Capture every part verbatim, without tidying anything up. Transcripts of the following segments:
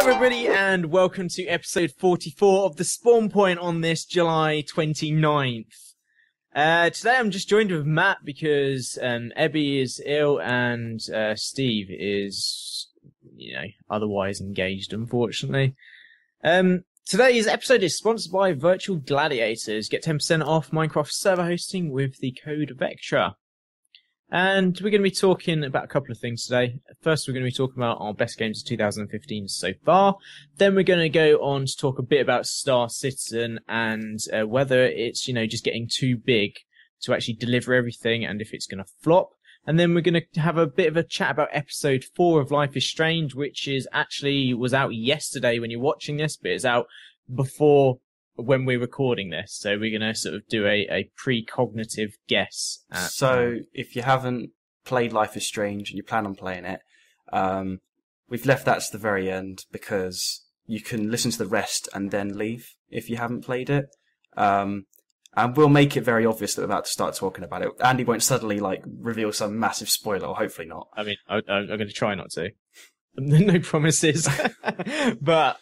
everybody, and welcome to episode forty-four of The Spawn Point on this July twenty-ninth. Uh, today I'm just joined with Matt because um, Ebby is ill and uh, Steve is, you know, otherwise engaged, unfortunately. Um, today's episode is sponsored by Virtual Gladiators. Get ten percent off Minecraft server hosting with the code Vectra. And we're going to be talking about a couple of things today. First, we're going to be talking about our best games of two thousand fifteen so far. Then we're going to go on to talk a bit about Star Citizen and uh, whether it's, you know, just getting too big to actually deliver everything and if it's going to flop. And then we're going to have a bit of a chat about episode four of Life is Strange, which is actually was out yesterday when you're watching this, but it's out before when we're recording this, so we're going to sort of do a, a pre-cognitive guess. At, so if you haven't played Life is Strange and you plan on playing it, um, we've left that to the very end because you can listen to the rest and then leave if you haven't played it. Um, and we'll make it very obvious that we're about to start talking about it. Andy won't suddenly like reveal some massive spoiler, or hopefully not. I mean, I, I'm going to try not to. No promises. But...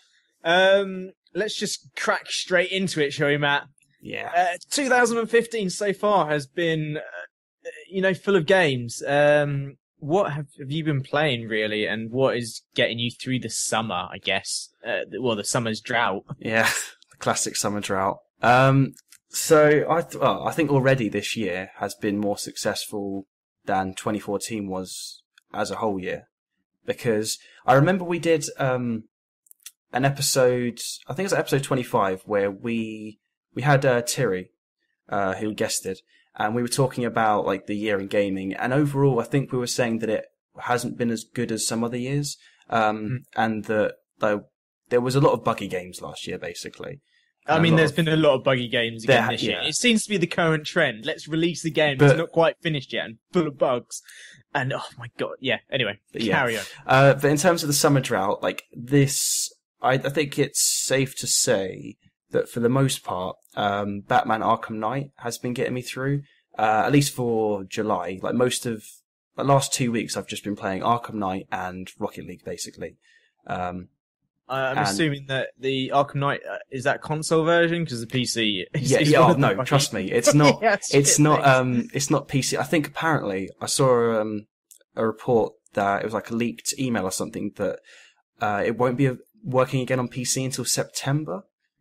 Um, let's just crack straight into it, shall we, Matt? Yeah. Uh, two thousand fifteen so far has been, uh, you know, full of games. Um, what have, have you been playing, really, and what is getting you through the summer, I guess? Uh, well, the summer's drought. Yeah, the classic summer drought. Um, so I, th- well, I think already this year has been more successful than twenty fourteen was as a whole year. Because I remember we did... Um, an episode, I think it was episode twenty-five, where we we had uh, Thierry, uh, who guested, and we were talking about like the year in gaming. And overall, I think we were saying that it hasn't been as good as some other years, um, mm. and that uh, there was a lot of buggy games last year, basically. I mean, there's of, been a lot of buggy games again there, this year. Yeah. It seems to be the current trend. Let's release the game but, that's not quite finished yet and full of bugs. And oh my god, yeah. Anyway, carry yeah. on. Uh, but in terms of the summer drought, like this. I think it's safe to say that for the most part, um, Batman Arkham Knight has been getting me through, uh, at least for July. Like most of the last two weeks, I've just been playing Arkham Knight and Rocket League, basically. Um, I'm and, assuming that the Arkham Knight, uh, is that console version? Because the P C is... Yeah, is yeah oh, no, trust me. It's not, yeah, it's not, um, it's not P C. I think apparently I saw, um, a report that it was like a leaked email or something that, uh, it won't be a, working again on P C until September.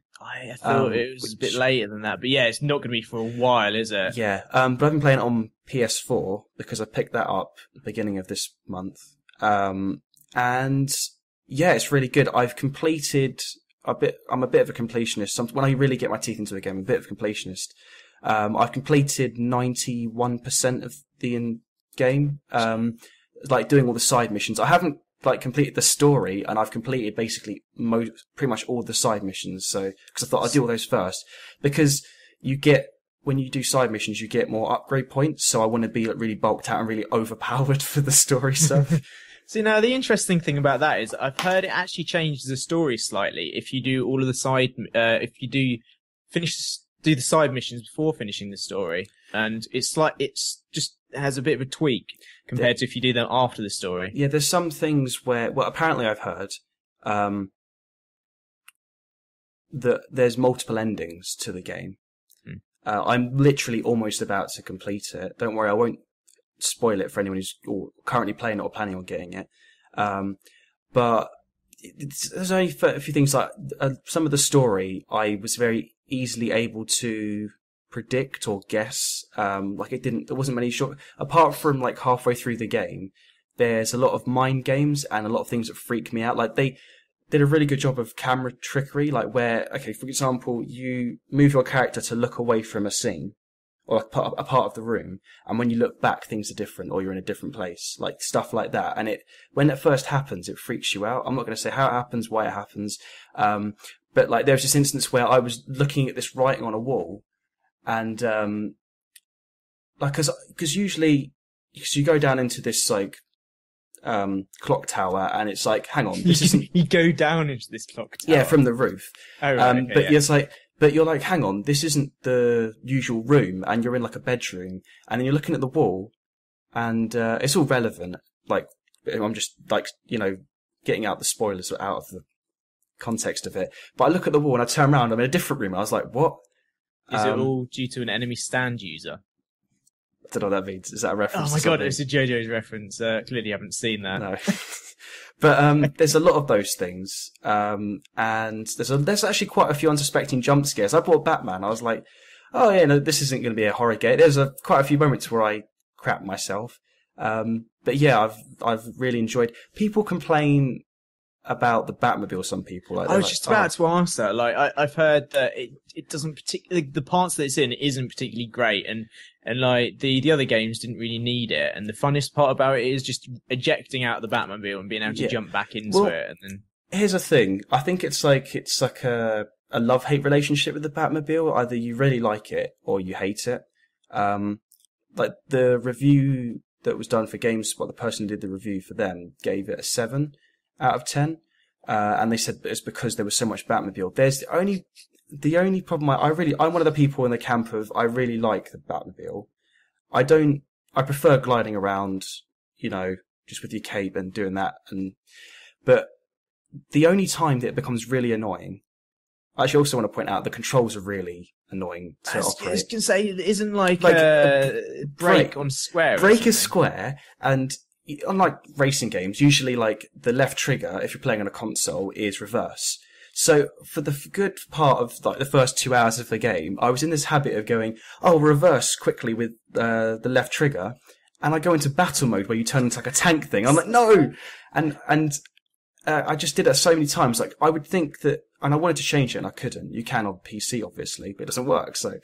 I thought um, it was which, a bit later than that, but yeah, it's not going to be for a while, is it? Yeah, um, but I've been playing it on P S four because I picked that up at the beginning of this month. Um, and yeah, it's really good. I've completed a bit. I'm a bit of a completionist. When I really get my teeth into the game, I'm a bit of a completionist. Um, I've completed ninety-one percent of the in- game, um, like doing all the side missions. I haven't like completed the story, and I've completed basically most, pretty much all the side missions. So, because I thought I'd do all those first, because you get when you do side missions, you get more upgrade points. So I want to be like, really bulked out and really overpowered for the story stuff. See, now the interesting thing about that is I've heard it actually changes the story slightly if you do all of the side, uh, if you do finish do the side missions before finishing the story, and it's like it's just has a bit of a tweak compared to if you do them after the story. Yeah, there's some things where, well, apparently I've heard um, that there's multiple endings to the game. Hmm. Uh, I'm literally almost about to complete it. Don't worry, I won't spoil it for anyone who's currently playing it or planning on getting it. Um, but it's, there's only a few things like uh, some of the story I was very easily able to predict or guess. Um, like it didn't, there wasn't many short, apart from like halfway through the game, there's a lot of mind games and a lot of things that freak me out. Like they did a really good job of camera trickery, like where, okay, for example, you move your character to look away from a scene or a part, a part of the room, and when you look back, things are different, or you're in a different place, like stuff like that. And it, when it first happens, it freaks you out. I'm not going to say how it happens, why it happens, um, but like there was this instance where I was looking at this writing on a wall, and um, like because because usually because you go down into this like um clock tower, and it's like, hang on, this isn't. You go down into this clock tower. Yeah, from the roof. Oh, right, um, okay, but yeah. it's like. But you're like, hang on, this isn't the usual room, and you're in like a bedroom, and then you're looking at the wall, and uh, it's all relevant. Like, I'm just like, you know, getting out the spoilers out of the context of it. But I look at the wall and I turn around, I'm in a different room. And I was like, what? Is um, it all due to an enemy stand user? I don't know what that means. Is that a reference? Oh my to god, something? it's a JoJo's reference. Uh, clearly, you haven't seen that. No. But um, there's a lot of those things, um, and there's a, there's actually quite a few unsuspecting jump scares. I bought Batman. I was like, oh yeah, no, this isn't going to be a horror game. There's a, quite a few moments where I crap myself. Um, but yeah, I've I've really enjoyed. People complain about the Batmobile. Some people. Like, I was like, just about oh. to ask that. Like, I, I've heard that it it doesn't particularly the parts that it's in isn't particularly great, and and like the the other games didn't really need it. And the funnest part about it is just ejecting out of the Batmobile and being able to Yeah. jump back into Well, it. And then Here's the thing. I think it's like it's like a a love hate relationship with the Batmobile. Either you really like it or you hate it. Um, like the review that was done for GameSpot, the person who did the review for them gave it a seven out of ten, uh, and they said it's because there was so much Batmobile. There's the only the only problem. I, I really I'm one of the people in the camp of I really like the Batmobile. I don't. I prefer gliding around, you know, just with your cape and doing that. And but the only time that it becomes really annoying. I actually also want to point out the controls are really annoying to I was, I operate. was gonna say it isn't like, Like, uh, uh, break break- on square. or Break is something. square, and unlike racing games, usually like the left trigger, if you're playing on a console, is reverse. So for the f- good part of like the first two hours of the game, I was in this habit of going, "Oh, reverse quickly with uh, the left trigger," and I go into battle mode where you turn into like a tank thing. I'm like, no, and and uh, I just did that so many times. Like I would think that, and I wanted to change it, and I couldn't. You can on P C, obviously, but it doesn't work. So.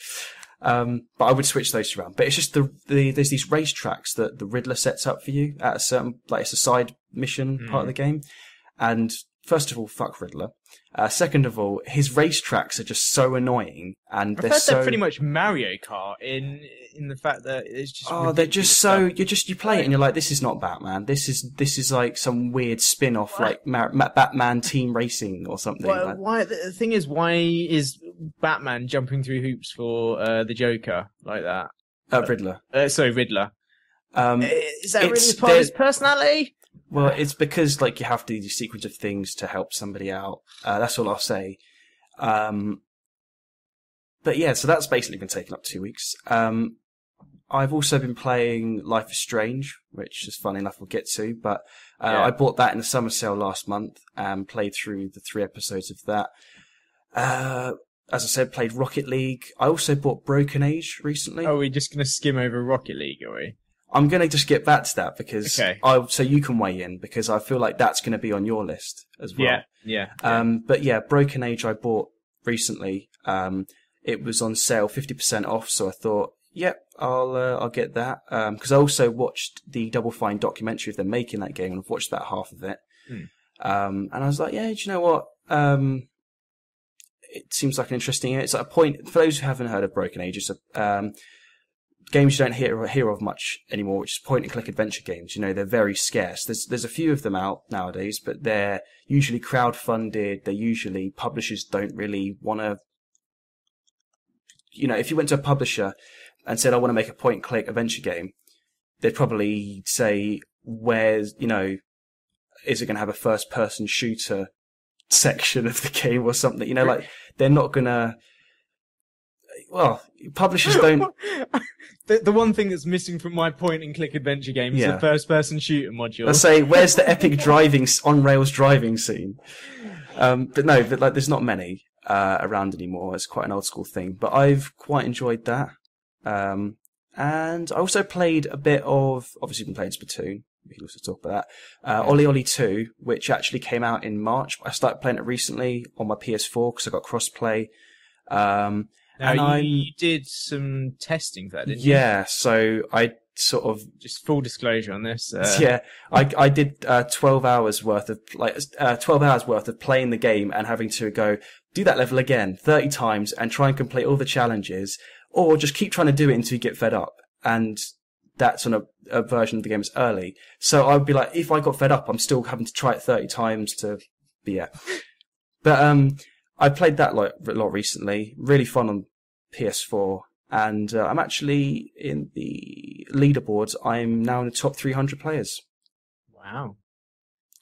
Um, but I would switch those around. But it's just the, the there's these race tracks that the Riddler sets up for you at a certain, like it's a side mission Mm. part of the game. And first of all, fuck Riddler. Uh, second of all, his race tracks are just so annoying, and I've they're heard so. they're pretty much Mario Kart in in the fact that it's just. Oh, they're just so ridiculous you just you play it and you're like, this is not Batman. This is this is like some weird spin-off, like Mar- Ma- Batman Team Racing or something. stuff. Why, like. why? The thing is, why is Batman jumping through hoops for uh, the Joker like that? Uh, Riddler. Uh, sorry, Riddler. Um, Is that really it's- part of his there- personality? Well, it's because like you have to do a sequence of things to help somebody out. Uh, that's all I'll say. Um, but yeah, so that's basically been taking up two weeks. Um, I've also been playing Life is Strange, which is funny enough we'll get to. But uh, Yeah. I bought that in the summer sale last month and played through the three episodes of that. Uh, as I said, played Rocket League. I also bought Broken Age recently. Oh, we're just gonna skim over Rocket League, are we? I'm going to just get back to that because Okay. I so you can weigh in because I feel like that's going to be on your list as well. Yeah, yeah. Um, but yeah, Broken Age I bought recently. Um, it was on sale, fifty percent off. So I thought, yep, I'll uh, I'll get that. Um, because I also watched the Double Fine documentary of them making that game, and I've watched about half of it. Hmm. Um, and I was like, yeah, do you know what? Um, it seems like an interesting. It's like a point for those who haven't heard of Broken Age. It's a um, games you don't hear hear of much anymore, which is point and click adventure games. You know, they're very scarce. There's there's a few of them out nowadays, but they're usually crowdfunded. They're usually publishers don't really want to. You know, if you went to a publisher and said, "I want to make a point and click adventure game," they'd probably say, "Where's you know, is it going to have a first person shooter section of the game or something?" You know, like they're not gonna. Well, publishers don't. the, the one thing that's missing from my point and click adventure game is Yeah. the first person shooter module. I say, where's the epic driving on rails driving scene? Um, but no, but, like, there's not many uh, around anymore. It's quite an old school thing. But I've quite enjoyed that. Um, and I also played a bit of, obviously, been playing Splatoon. We can also talk about that. Uh, Ollie Ollie two, which actually came out in March. I started playing it recently on my P S four because I got crossplay. Um, now, and you, I'm- you did some testing for that, didn't you? yeah, so I sort of Just full disclosure on this. Uh, yeah, I I did uh, twelve hours worth of like uh, twelve hours worth of playing the game and having to go do that level again thirty times and try and complete all the challenges, or just keep trying to do it until you get fed up. And that's on a, a version of the game that's early. So I'd be like, if I got fed up, I'm still having to try it thirty times to be yeah. But um, I played that like a lot recently. Really fun on P S four. And uh, I'm actually in the leaderboards. I'm now in the top three hundred players. Wow.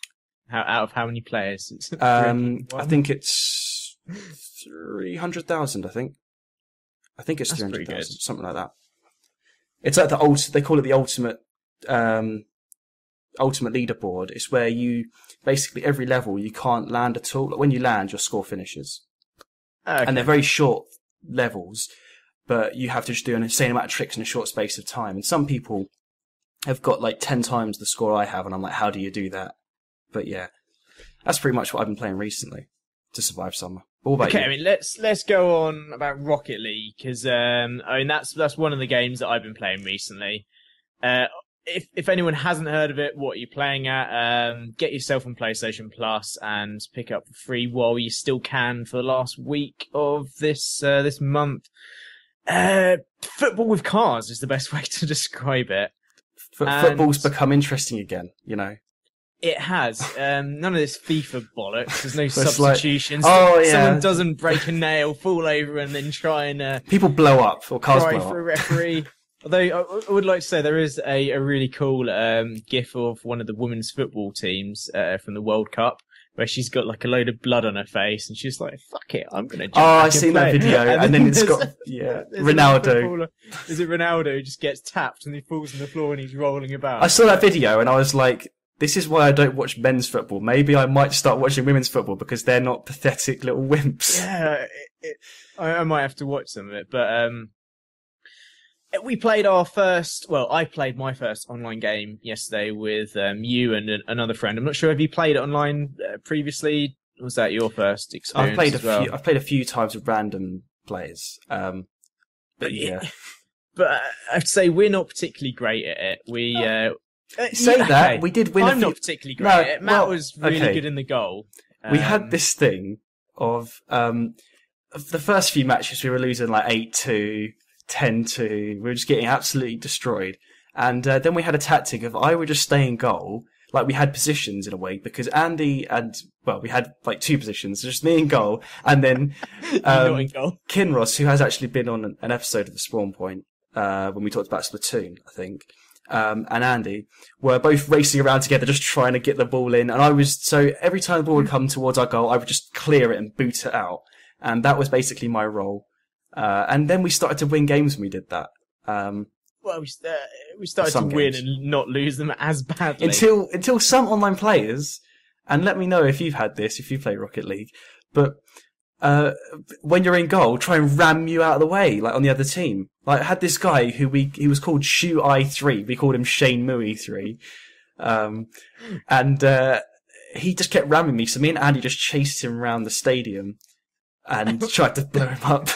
How out of how many players? It's Um, I think it's three hundred thousand. I think. I think it's three hundred thousand, something like that. It's like the ult. They call it the ultimate, um, ultimate leaderboard. It's where you basically every level you can't land at all. Like when you land, your score finishes, okay. and they're very short levels, but you have to just do an insane amount of tricks in a short space of time. And some people have got like ten times the score I have, and I'm like, how do you do that? But yeah, that's pretty much what I've been playing recently to survive summer. What about okay, you? I mean, let's let's go on about Rocket League because um, I mean that's that's one of the games that I've been playing recently. Uh, if if anyone hasn't heard of it, what are you playing at? Um, get yourself on PlayStation Plus and pick up for free while you still can for the last week of this uh, this month. Uh, football with cars is the best way to describe it. F- and football's become interesting again, you know. It has. Um, none of this FIFA bollocks. There's no It's substitutions. like, oh, yeah. Someone doesn't break a nail, fall over, and then try and uh, People blow up, or cars cry blow for a up. referee. Although I, I would like to say there is a, a really cool um, gif of one of the women's football teams uh, from the World Cup where she's got like a load of blood on her face and she's like, "Fuck it, I'm gonna." Jump Oh, back I've and seen play." that video, and, and then it's there's- got yeah there's another Ronaldo. footballer- Is it Ronaldo who just gets tapped and he falls on the floor and he's rolling about? I saw that video, and I was like, "This is why I don't watch men's football. Maybe I might start watching women's football because they're not pathetic little wimps." Yeah, it, it, I, I might have to watch some of it, but um, we played our first. Well, I played my first online game yesterday with um, you and an, another friend. I'm not sure if you played it online uh, previously. Was that your first experience? I've played a as well? few. I've played a few times with random players. Um, but yeah, But uh, I'd say we're not particularly great at it. We uh, uh, say yeah, that okay. we did win. I'm a few... not particularly great No, at it. Matt well, was really okay. good in the goal. We Um, had this thing of um, the first few matches we were losing like eight two, ten two. We were just getting absolutely destroyed. And uh, then we had a tactic of I would just stay in goal. Like we had positions in a way because Andy and, well, we had like two positions, just me in goal. And then you're not um, in goal. Kinross, who has actually been on an, an episode of the Spawn Point uh, when we talked about Splatoon, I think. Um, and Andy were both racing around together, just trying to get the ball in. And I was, so every time the ball would come towards our goal, I would just clear it and boot it out. And that was basically my role. Uh, and then we started to win games when we did that. Um, Well, we, uh, we started to Some win games. and not lose them as badly. until, until some online players, and let me know if you've had this, if you play Rocket League, but, uh, when you're in goal, try and ram you out of the way, like on the other team. Like, I had this guy who we, he was called Shoe I three. We called him Shane Mui three. Um, and, uh, he just kept ramming me. So me and Andy just chased him around the stadium and tried to blow him up.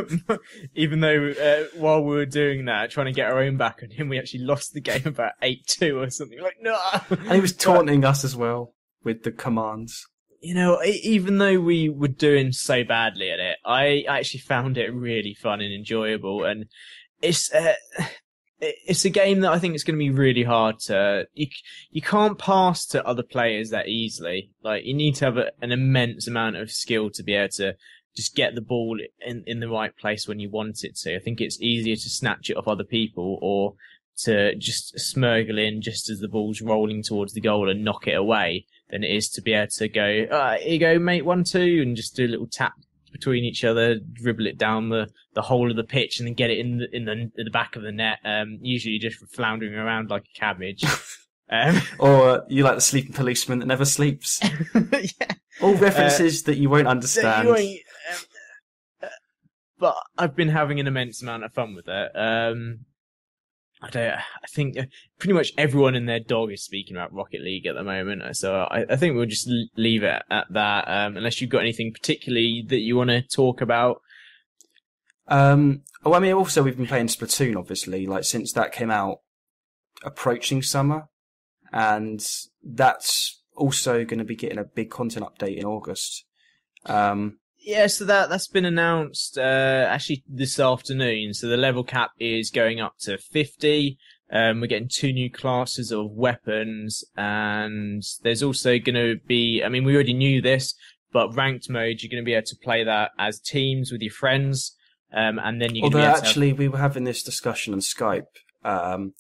Even though uh, while we were doing that, trying to get our own back on him, we actually lost the game about eight two or something. Like, no! And he was taunting us as well with the commands. You know, e- even though we were doing so badly at it, I actually found it really fun and enjoyable. And it's uh, it's a game that I think is going to be really hard to. You you can't pass to other players that easily. Like, you need to have a, an immense amount of skill to be able to just get the ball in, in the right place when you want it to. I think it's easier to snatch it off other people or to just smuggle in just as the ball's rolling towards the goal and knock it away than it is to be able to go, uh, here you go, mate, one, two, and just do a little tap between each other, dribble it down the, the whole of the pitch and then get it in the, in the, in the back of the net. Um, usually just floundering around like a cabbage. Um, Or uh, you like the sleeping policeman that never sleeps. yeah. All references that you won't understand. You ain't- um, uh, but I've been having an immense amount of fun with it. Um, I don't. I think uh, pretty much everyone and their dog is speaking about Rocket League at the moment. So I, I think we'll just l- leave it at that. Um, unless you've got anything particularly that you want to talk about. Um, oh, I mean, also we've been playing Splatoon, obviously, like since that came out, approaching summer, and that's also going to be getting a big content update in August. Um, Yeah, so that that's been announced uh, actually this afternoon. So the level cap is going up to fifty. Um, we're getting two new classes of weapons, and there's also going to be. I mean, we already knew this, but ranked mode, you're going to be able to play that as teams with your friends, um, and then you're going to although be able to actually, we were having this discussion on Skype, um,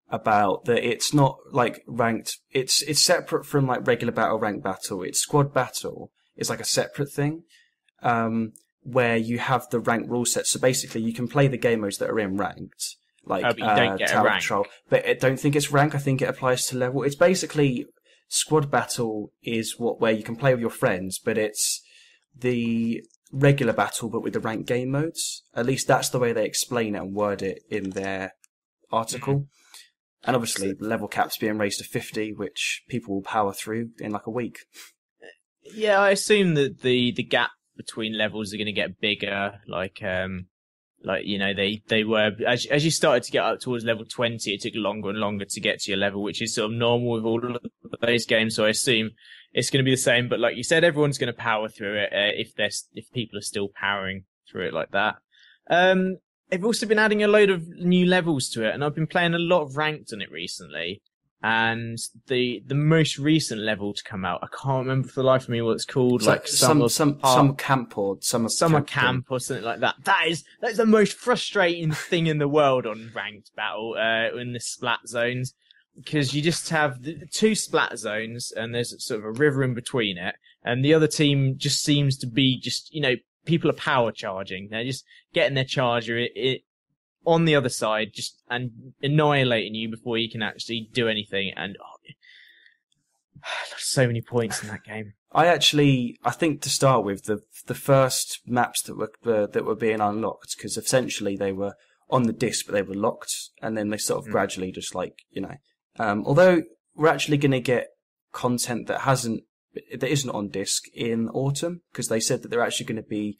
about that it's not like ranked. It's it's separate from like regular battle, ranked battle. It's squad battle. It's like a separate thing. Um, where you have the rank rule set. So basically, you can play the game modes that are in ranked, like Oh, but you don't uh, get a Tower rank. Control. But I don't think it's rank. I think it applies to level. It's basically squad battle is what where you can play with your friends, but it's the regular battle, but with the ranked game modes. At least that's the way they explain it and word it in their article. Mm-hmm. And obviously, level caps being raised to fifty, which people will power through in like a week. Yeah, I assume that the the gap between levels are going to get bigger. Like, um, like you know, they they were as as you started to get up towards level twenty, it took longer and longer to get to your level, which is sort of normal with all of those games. So I assume it's going to be the same. But like you said, everyone's going to power through it uh, if there's if people are still powering through it like that. Um, they've also been adding a load of new levels to it, and I've been playing a lot of ranked on it recently. And the the most recent level to come out, I can't remember for the life of me what it's called. It's like like some some Park- some camp or summer summer camp, camp or something like that. That is that's the most frustrating thing in the world on ranked battle uh, in the splat zones, because you just have the two splat zones and there's sort of a river in between it, and the other team just seems to be just you know people are power charging. They're just getting their charger it, it on the other side, just and annihilating you before you can actually do anything. And oh, so many points in that game. I actually, I think to start with, the the first maps that were uh, that were being unlocked, because essentially they were on the disc, but they were locked, and then they sort of mm. gradually just like you know. Um, although we're actually going to get content that hasn't that isn't on disc in autumn, because they said that they're actually going to be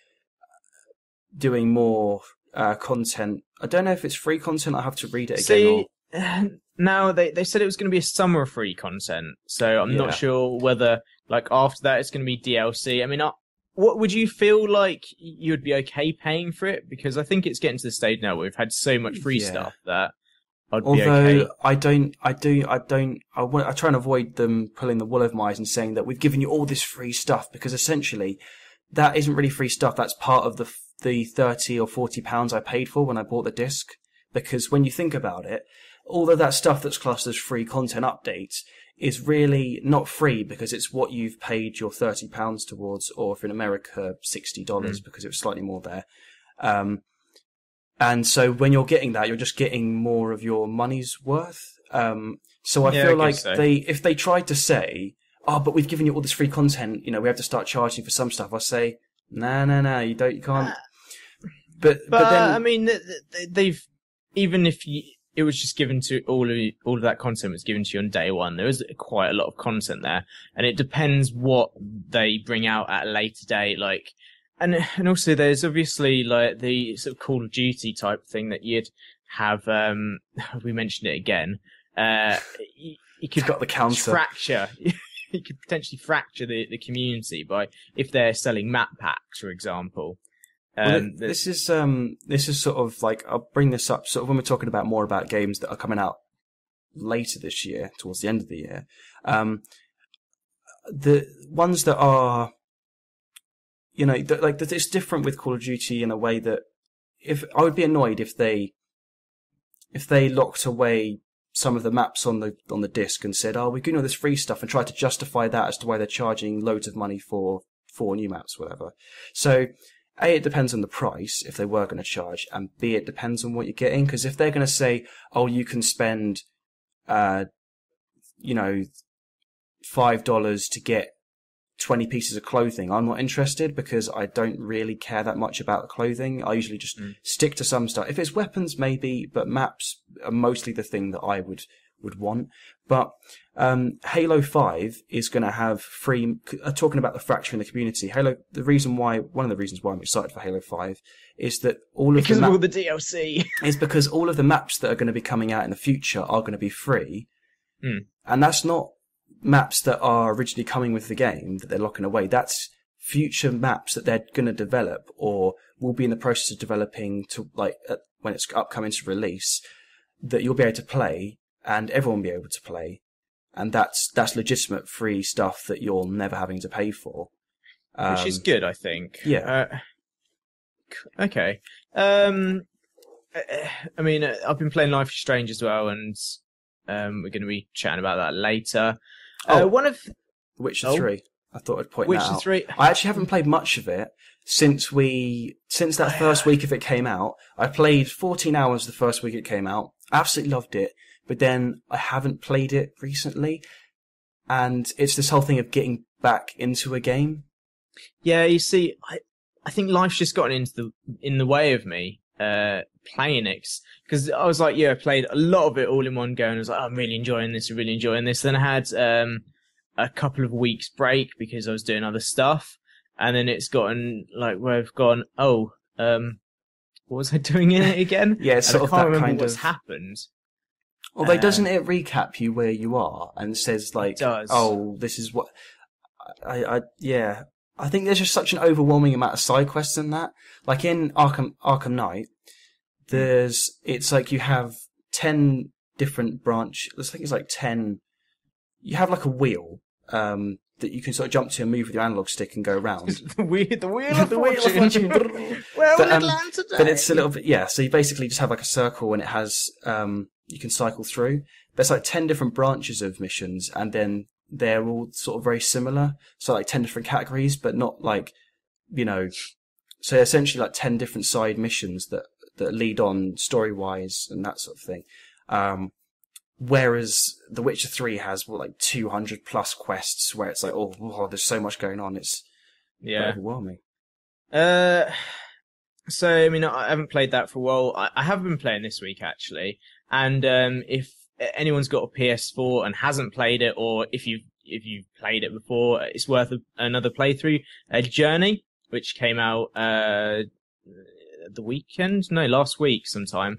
doing more uh, content. I don't know if it's free content. I have to read it again. See, or... no, they they said it was going to be a summer free content, so I'm yeah. not sure whether like after that it's going to be D L C. I mean, I, what would you feel like you'd be okay paying for it? Because I think it's getting to the stage now where we've had so much free yeah. stuff that I'd Although be okay. I don't, I do, I don't, I, want, I try and avoid them pulling the wool over my eyes and saying that we've given you all this free stuff, because essentially that isn't really free stuff. That's part of the the thirty or forty pounds I paid for when I bought the disc. Because when you think about it, all of that stuff that's classed as free content updates is really not free, because it's what you've paid your thirty pounds towards, or if in America, sixty dollars, mm. because it was slightly more there. Um, and so when you're getting that, you're just getting more of your money's worth. Um, so I yeah, feel I like so. they, if they tried to say, oh, but we've given you all this free content, you know, we have to start charging for some stuff, I say, no, no, no, you don't, you can't. But, but, but then, I mean, they've, even if you, it was just given to all of all of that content was given to you on day one. There is quite a lot of content there, and it depends what they bring out at a later date. Like, and and also there's obviously like the sort of Call of Duty type thing that you'd have. Um, we mentioned it again. Uh, you, you could got the counter fracture. You could potentially fracture the the community by if they're selling map packs, for example. Um, well, um, this is um, this is sort of like, I'll bring this up sort of when we're talking about more about games that are coming out later this year, towards the end of the year. Um, the ones that are, you know, that, like that it's different with Call of Duty in a way that if I would be annoyed if they if they locked away some of the maps on the on the disc and said, "Oh, we're doing all this free stuff," and tried to justify that as to why they're charging loads of money for for new maps, whatever. So. A, it depends on the price, if they were going to charge, and B, it depends on what you're getting, because if they're going to say, oh, you can spend, uh, you know, five dollars to get twenty pieces of clothing, I'm not interested, because I don't really care that much about the clothing. I usually just mm. stick to some stuff. If it's weapons, maybe, but maps are mostly the thing that I would, would want. But um, Halo five is going to have free, uh, talking about the fracture in the community, Halo, the reason why, one of the reasons why I'm excited for Halo five is that all of because the of all the D L C is because all of the maps that are going to be coming out in the future are going to be free. Mm. And that's not maps that are originally coming with the game that they're locking away. That's future maps that they're going to develop or will be in the process of developing to like uh, when it's upcoming to release, that you'll be able to play and everyone will be able to play. And that's that's legitimate free stuff that you're never having to pay for. Um, Which is good, I think. Yeah. Uh, okay. Um, uh, I mean, uh, I've been playing Life is Strange as well, and um, we're going to be chatting about that later. Uh, Oh, one of Witcher oh, three. I thought I'd point Witcher that out. three. I actually haven't played much of it since we since that first week of it came out. I played fourteen hours the first week it came out. Absolutely loved it, but then I haven't played it recently, and it's this whole thing of getting back into a game. Yeah, you see, I I think life's just gotten into the in the way of me uh, playing it, because I was like, yeah, I played a lot of it all in one go, and I was like, oh, I'm really enjoying this, I'm really enjoying this. Then I had um, a couple of weeks break because I was doing other stuff, and then it's gotten like where I've gone, oh, um, what was I doing in it again? Yeah, it's And sort I of can't that remember kind what's of. happened. Although Uh, doesn't it recap you where you are and says like, does. oh, this is what I, I yeah. I think there's just such an overwhelming amount of side quests in that. Like in Arkham Arkham Knight, there's it's like you have ten different branch. I think it's like ten. You have like a wheel um, that you can sort of jump to and move with your analog stick and go around. the wheel, the wheel of The wheel of fortune. fortune. Where But, will um, it land today? But it's a little bit, yeah. So you basically just have like a circle and it has, um, you can cycle through. There's like ten different branches of missions, and then they're all sort of very similar. So like ten different categories, but not like, you know, so essentially like ten different side missions that, that lead on story wise and that sort of thing. Um, whereas The Witcher three has what, like two hundred plus quests where it's like, oh, oh there's so much going on. It's quite Yeah. overwhelming. Uh, so I mean, I haven't played that for a while. I, I have been playing this week actually, and um, if anyone's got a P S four and hasn't played it, or if you if you've played it before, it's worth a, another playthrough. Uh, Journey, which came out uh the weekend, no, last week sometime.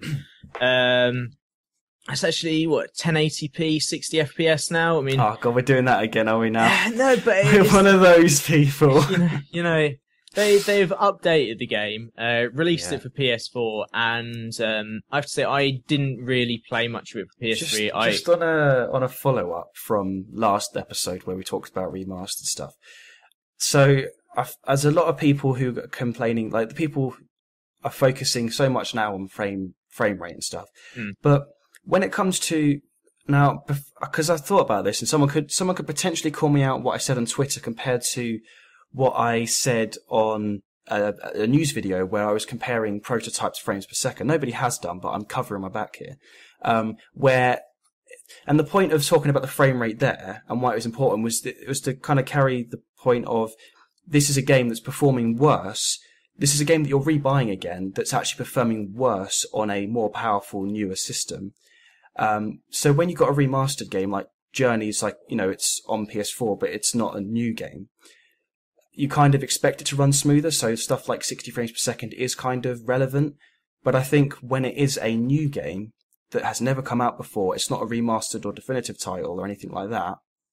um, it's actually what ten eighty p, sixty F P S now. I mean, Oh god, we're doing that again, are we now? no, but We're it's, one of those people. you know, you know, they they've updated the game, uh, released Yeah. it for P S four, and um, I have to say I didn't really play much of it for P S three. Just, I just on a on a follow up from last episode where we talked about remastered stuff. So, I've, as a lot of people who are complaining, like the people are focusing so much now on frame frame rate and stuff, Mm. but when it comes to now, because I thought about this, and someone could someone could potentially call me out what I said on Twitter compared to what I said on a, a news video where I was comparing prototypes frames per second. Nobody has done, but I'm covering my back here. Um, where, and the point of talking about the frame rate there and why it was important was that it was to kind of carry the point of this is a game that's performing worse. This is a game that you're rebuying again that's actually performing worse on a more powerful, newer system. Um, so when you've got a remastered game like Journey's, like, you know, it's on P S four, but it's not a new game, you kind of expect it to run smoother. So stuff like sixty frames per second is kind of relevant. But I think when it is a new game that has never come out before, it's not a remastered or definitive title or anything like that,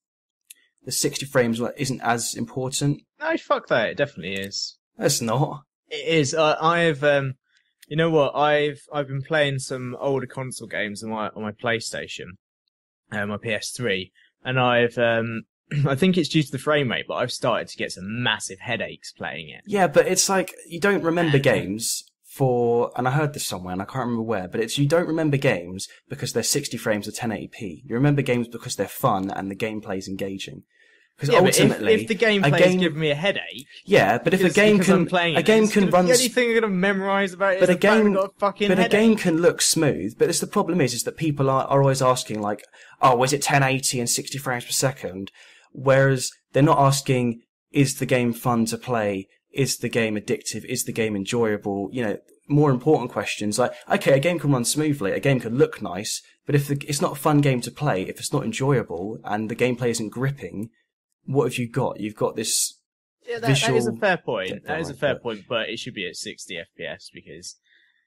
the sixty frames isn't as important. no, fuck that. It definitely is. It's not. It is. Uh, I've um, you know what? I've I've been playing some older console games on my on my PlayStation, uh, my P S three, and I've um. I think it's due to the frame rate, but I've started to get some massive headaches playing it. Yeah, but it's like you don't remember games for, and I heard this somewhere and I can't remember where, but it's you don't remember games because they're sixty frames or ten eighty p. You remember games because they're fun and the gameplay is engaging. Because Yeah, but ultimately, if, if the gameplay game- is giving me a headache, yeah, but if a because- game because can, I'm playing a it, game it's can gonna- run, the only thing I'm going to memorise about it but is a the fact game, I've got a fucking but a headache. game can look smooth. But it's the problem is, is that people are, are always asking like, oh, is it ten eighty and sixty frames per second? Whereas they're not asking, is the game fun to play? Is the game addictive? Is the game enjoyable? You know, more important questions like, okay, a game can run smoothly, a game can look nice, but if the, it's not a fun game to play, if it's not enjoyable and the gameplay isn't gripping, what have you got? You've got this Yeah, that, that is a visual fair point. get That is a going, fair but- point, but it should be at sixty F P S because.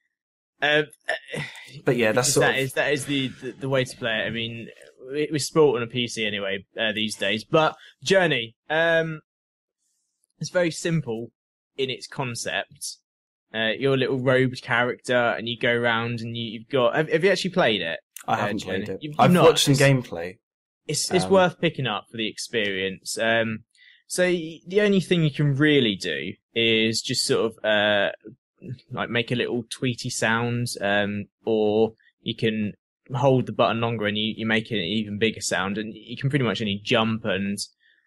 Uh, But yeah, that's because sort that of, is that is the, the the way to play it. I mean, it was sport on a P C anyway uh, these days. But Journey, um, it's very simple in its concept. Uh, you're a little robed character, and you go around, and you, you've got. Have, have you actually played it? I haven't uh, played Journey? it. You've I've not. watched some It's- gameplay. It's it's Um, worth picking up for the experience. Um, so y- the only thing you can really do is just sort of uh like make a little tweety sound, um, or you can hold the button longer and you, you make an even bigger sound, and you can pretty much only jump and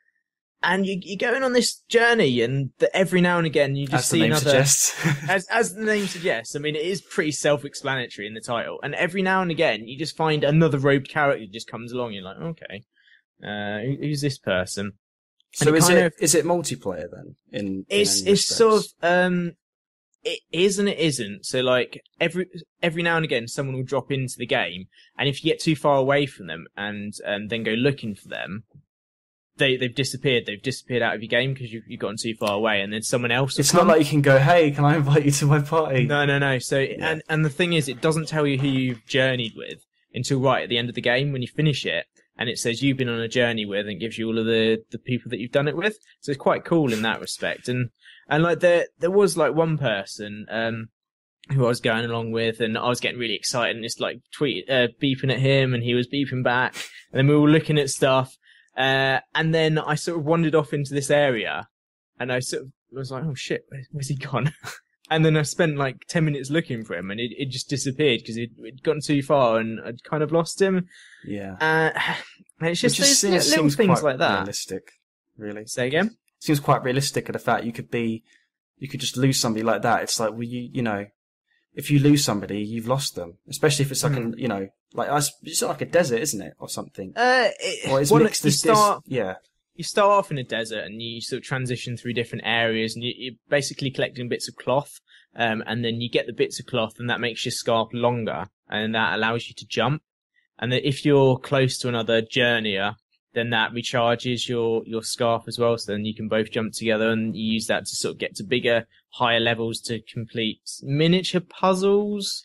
and you, you're going on this journey, and the, every now and again you just as see the name another. Suggests. as as the name suggests, I mean it is pretty self-explanatory in the title, and every now and again you just find another robed character just comes along. You're like, okay, uh, who, who's this person? So it is kind it of, is it multiplayer then? In it's in it's respects? sort of um. It is and it isn't. So, like, every every now and again, someone will drop into the game, and if you get too far away from them and um, then go looking for them, they, they've disappeared. They've disappeared out of your game because you've, you've gotten too far away, and then someone else will It's come. not like you can go, hey, can I invite you to my party? No, no, no. So, Yeah. and, and the thing is, it doesn't tell you who you've journeyed with until right at the end of the game when you finish it, and it says you've been on a journey with, and gives you all of the, the people that you've done it with. So it's quite cool in that respect. And and like there there was like one person um who I was going along with, and I was getting really excited, and it's like tweet uh, beeping at him, and he was beeping back, and then we were looking at stuff, uh, and then I sort of wandered off into this area, and I sort of was like, oh shit, where, where's he gone? And then I spent like ten minutes looking for him, and it, it just disappeared because it had gotten too far, and I'd kind of lost him. Yeah. Uh, and it's just Which those is- little it seems things quite like that. realistic, really. Say again? Seems quite realistic at the fact you could be, you could just lose somebody like that. It's like, well, you, you know, if you lose somebody, you've lost them. Especially if it's like, Mm. a, you know, like, it's like a desert, isn't it? Or something. Uh, it, Or it's well, mixed you as start, this, yeah. you start off in a desert, and you sort of transition through different areas, and you, you're basically collecting bits of cloth, um, and then you get the bits of cloth, and that makes your scarf longer, and that allows you to jump. And that if you're close to another journeyer, then that recharges your, your scarf as well, so then you can both jump together, and you use that to sort of get to bigger, higher levels to complete miniature puzzles,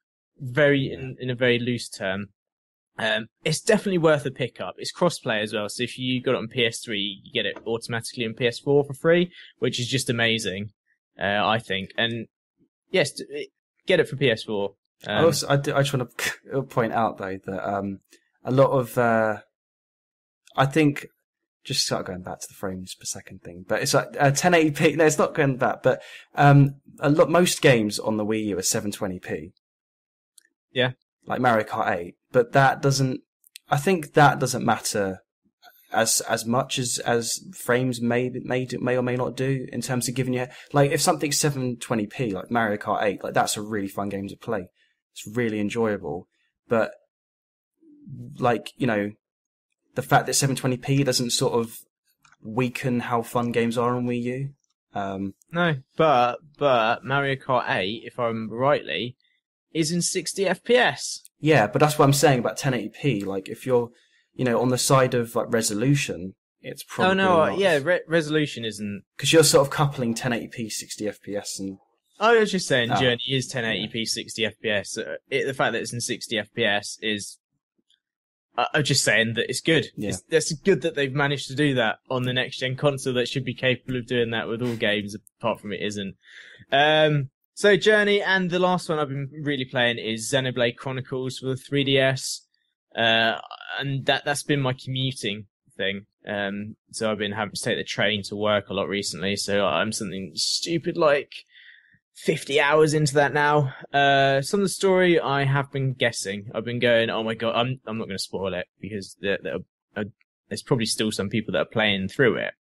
very in, in a very loose term. Um, it's definitely worth a pickup. It's cross-play as well, so if you got it on P S three, you get it automatically on P S four for free, which is just amazing, uh, I think. And yes, get it for P S four. Um, I also, I, do, I just want to point out though that um, a lot of, uh, I think, just start going back to the frames per second thing, but it's like uh, ten eighty p. No, it's not going back, but um, a lot, most games on the Wii U are seven twenty p. Yeah. Like Mario Kart eight, but that doesn't. I think that doesn't matter as as much as as frames may may may or may not do in terms of giving you, like, if something's seven twenty p like Mario Kart eight, like, that's a really fun game to play. It's really enjoyable, but like, you know, the fact that seven twenty p doesn't sort of weaken how fun games are on Wii U. Um, no, but but Mario Kart eight, if I remember rightly, is in sixty F P S. yeah, but that's what I'm saying about ten eighty p. Like, if you're, you know, on the side of like resolution, it's probably Oh no, not. yeah, re- resolution isn't. Because you're sort of coupling ten eighty p sixty F P S and I was just saying, Oh. Journey is ten eighty p sixty F P S. Uh, it, the fact that it's in sixty F P S is. I- I'm just saying that it's good. Yeah. It's, it's good that they've managed to do that on the next gen console that should be capable of doing that with all games, apart from it isn't. Um, so Journey, and the last one I've been really playing is Xenoblade Chronicles for the three D S. Uh, and that, that's been my commuting thing. Um, so I've been having to take the train to work a lot recently. So I'm something stupid like fifty hours into that now. Uh, some of the story I have been guessing. I've been going, oh my god, I'm I'm not going to spoil it because there, there are, there's probably still some people that are playing through it.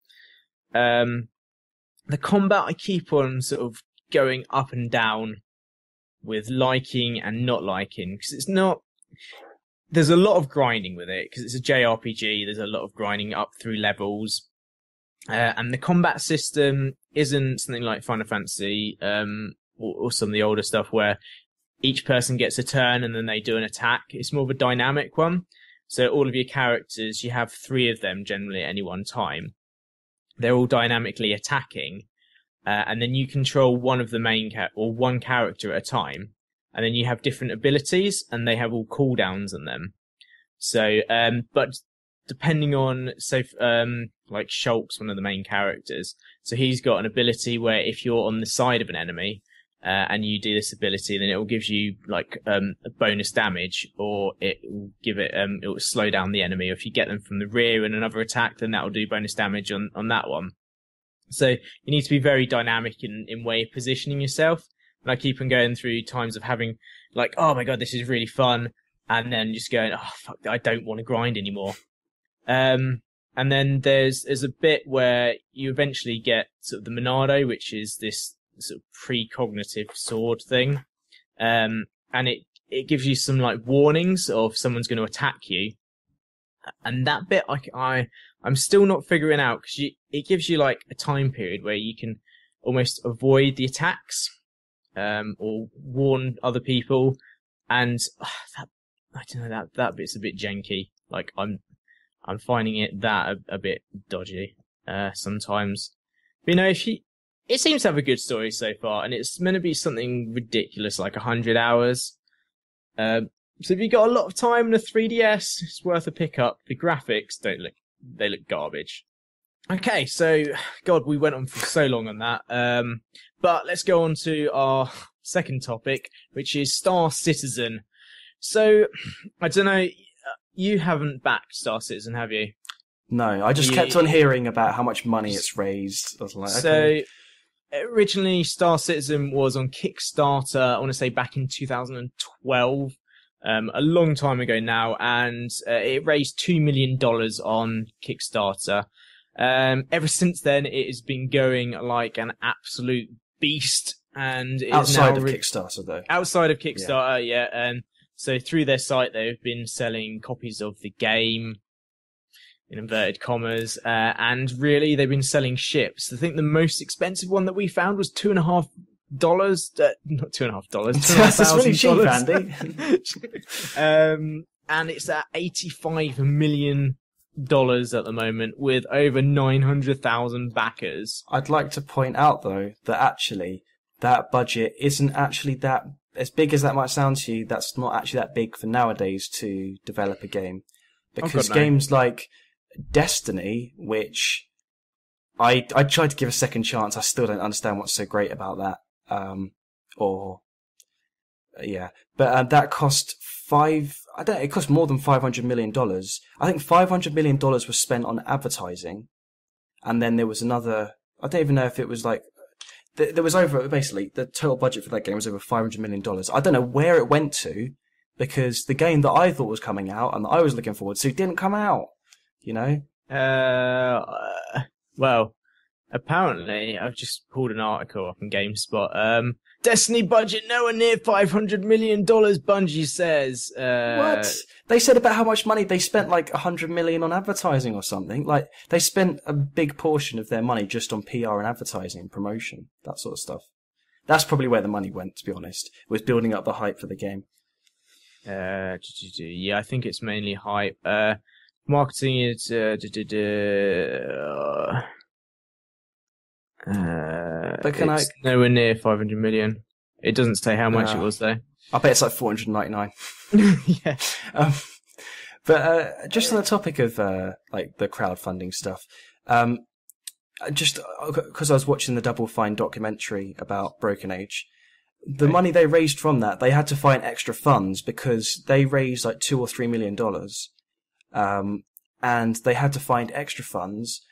Um, the combat I keep on sort of going up and down with liking and not liking, because it's not. There's a lot of grinding with it because it's a J R P G. There's a lot of grinding up through levels. Uh, and the combat system isn't something like Final Fantasy um, or, or some of the older stuff where each person gets a turn and then they do an attack. It's more of a dynamic one. So all of your characters, you have three of them generally at any one time. They're all dynamically attacking. Uh, and then you control one of the main char- or one character at a time. And then you have different abilities and they have all cooldowns on them. So, um, but depending on, so, um, like Shulk's one of the main characters. So he's got an ability where if you're on the side of an enemy, uh, and you do this ability, then it will give you like, um, a bonus damage, or it will give it, um, it will slow down the enemy. If you get them from the rear in another attack, then that will do bonus damage on, on that one. So you need to be very dynamic in, in way of positioning yourself. and I keep on going through times of having like, oh my god, this is really fun, and then just going, oh fuck, I don't want to grind anymore. Um, and then there's there's a bit where you eventually get sort of the Monado, which is this sort of precognitive sword thing, um, and it it gives you some like warnings of someone's going to attack you, and that bit I I I'm still not figuring out because it gives you like a time period where you can almost avoid the attacks, um, or warn other people, and uh, that I don't know that that bit's a bit janky. Like I'm. I'm finding it that a, a bit dodgy uh, sometimes. But, you know, if you, it seems to have a good story so far, and it's meant to be something ridiculous, like one hundred hours. Uh, so if you've got a lot of time in a three D S, it's worth a pickup. The graphics don't look, they look garbage. Okay, so, God, we went on for so long on that. Um, but let's go on to our second topic, which is Star Citizen. So, I don't know... You haven't backed Star Citizen, have you? No, I just you, kept on hearing about how much money it's raised. I was like, okay. So, originally Star Citizen was on Kickstarter, I want to say back in two thousand twelve, um, a long time ago now, and uh, it raised two million dollars on Kickstarter. Um, ever since then, it has been going like an absolute beast. And it Outside is now of re- Kickstarter, though. Outside of Kickstarter, yeah. yeah and So through their site, they've been selling copies of the game, in inverted commas, uh, and really they've been selling ships. I think the most expensive one that we found was two and a half dollars. Uh, not two and a half dollars. That's really cheap, Andy. um, and it's at eighty-five million dollars at the moment, with over nine hundred thousand backers. I'd like to point out, though, that actually that budget isn't actually that. As big as that might sound to you, that's not actually that big for nowadays to develop a game. Because oh, God, no. games like Destiny, which I I tried to give a second chance, I still don't understand what's so great about that. Um, or, uh, yeah. But uh, that cost five, I don't it cost more than five hundred million dollars. I think five hundred million dollars was spent on advertising. And then there was another, I don't even know if it was like, there was over, basically, the total budget for that game was over five hundred million dollars. I don't know where it went to, because the game that I thought was coming out and that I was looking forward to didn't come out, you know? Uh, well, apparently, I've just pulled an article up in GameSpot. Um, Destiny budget nowhere near five hundred million dollars, Bungie says. Uh, What? They said about how much money they spent, like one hundred million dollars on advertising or something. Like, they spent a big portion of their money just on P R and advertising and promotion, that sort of stuff. That's probably where the money went, to be honest, was building up the hype for the game. Uh, yeah, I think it's mainly hype. Uh, marketing is, uh, Uh, but can it's I... nowhere near five hundred million. It doesn't say how much uh, it was, though. I bet it's like four hundred ninety-nine. Yeah. Um, but uh, just on the topic of uh, like the crowdfunding stuff, um, just because I was watching the Double Fine documentary about Broken Age, the okay. money they raised from that, they had to find extra funds because they raised like two or three million dollars, um, and they had to find extra funds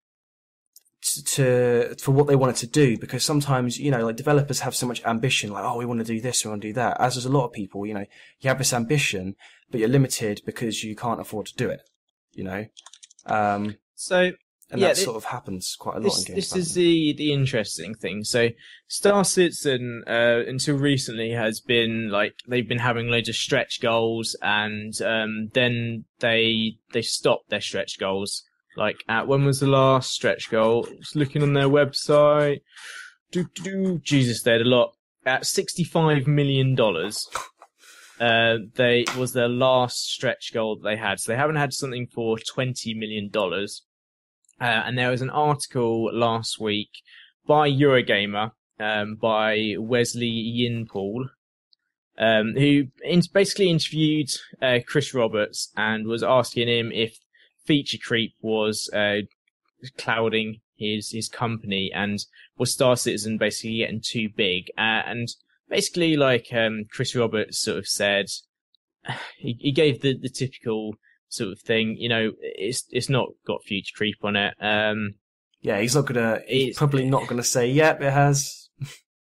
to for what they wanted to do, because sometimes, you know, like developers have so much ambition, like, oh, we want to do this, we want to do that. As there's a lot of people, you know, you have this ambition, but you're limited because you can't afford to do it, you know. Um, so and yeah, that it, sort of happens quite a lot this, in games. This is the the interesting thing. So Star Citizen, uh, until recently, has been like they've been having loads of stretch goals, and um, then they they stopped their stretch goals. Like, at when was the last stretch goal? I was looking on their website. Do, do, do. Jesus, they had a lot. At sixty-five million dollars, uh, they was their last stretch goal that they had. So they haven't had something for twenty million dollars. Uh, and there was an article last week by Eurogamer, um, by Wesley Yinpool, um, who in- basically interviewed uh, Chris Roberts and was asking him if feature creep was uh, clouding his his company, and was Star Citizen basically getting too big. Uh, and basically, like um, Chris Roberts sort of said, he, he gave the, the typical sort of thing, you know, it's it's not got future creep on it. Um, yeah, he's not gonna. He's it's, probably not gonna say, "Yep, it has."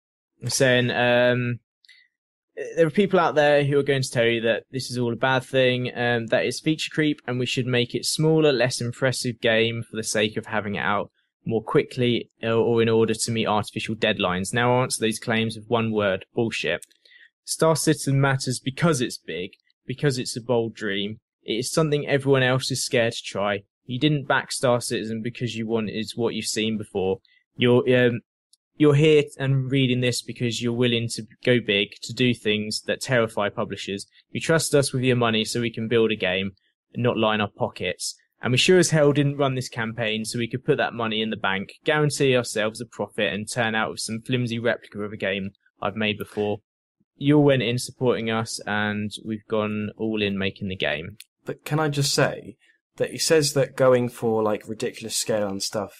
saying um, there are people out there who are going to tell you that this is all a bad thing, um, that it's feature creep, and we should make it smaller, less impressive game for the sake of having it out more quickly or in order to meet artificial deadlines. Now I'll answer these claims with one word: bullshit. Star Citizen matters because it's big, because it's a bold dream. It is something everyone else is scared to try. You didn't back Star Citizen because you wanted what you've seen before. You're um, you're here and reading this because you're willing to go big, to do things that terrify publishers. You trust us with your money so we can build a game and not line our pockets. And we sure as hell didn't run this campaign so we could put that money in the bank, guarantee ourselves a profit, and turn out with some flimsy replica of a game I've made before. You all went in supporting us, and we've gone all in making the game. But can I just say that he says that going for like ridiculous scale and stuff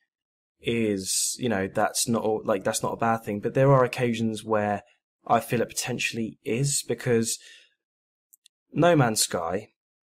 is, you know, that's not like that's not a bad thing. But there are occasions where I feel it potentially is, because No Man's Sky,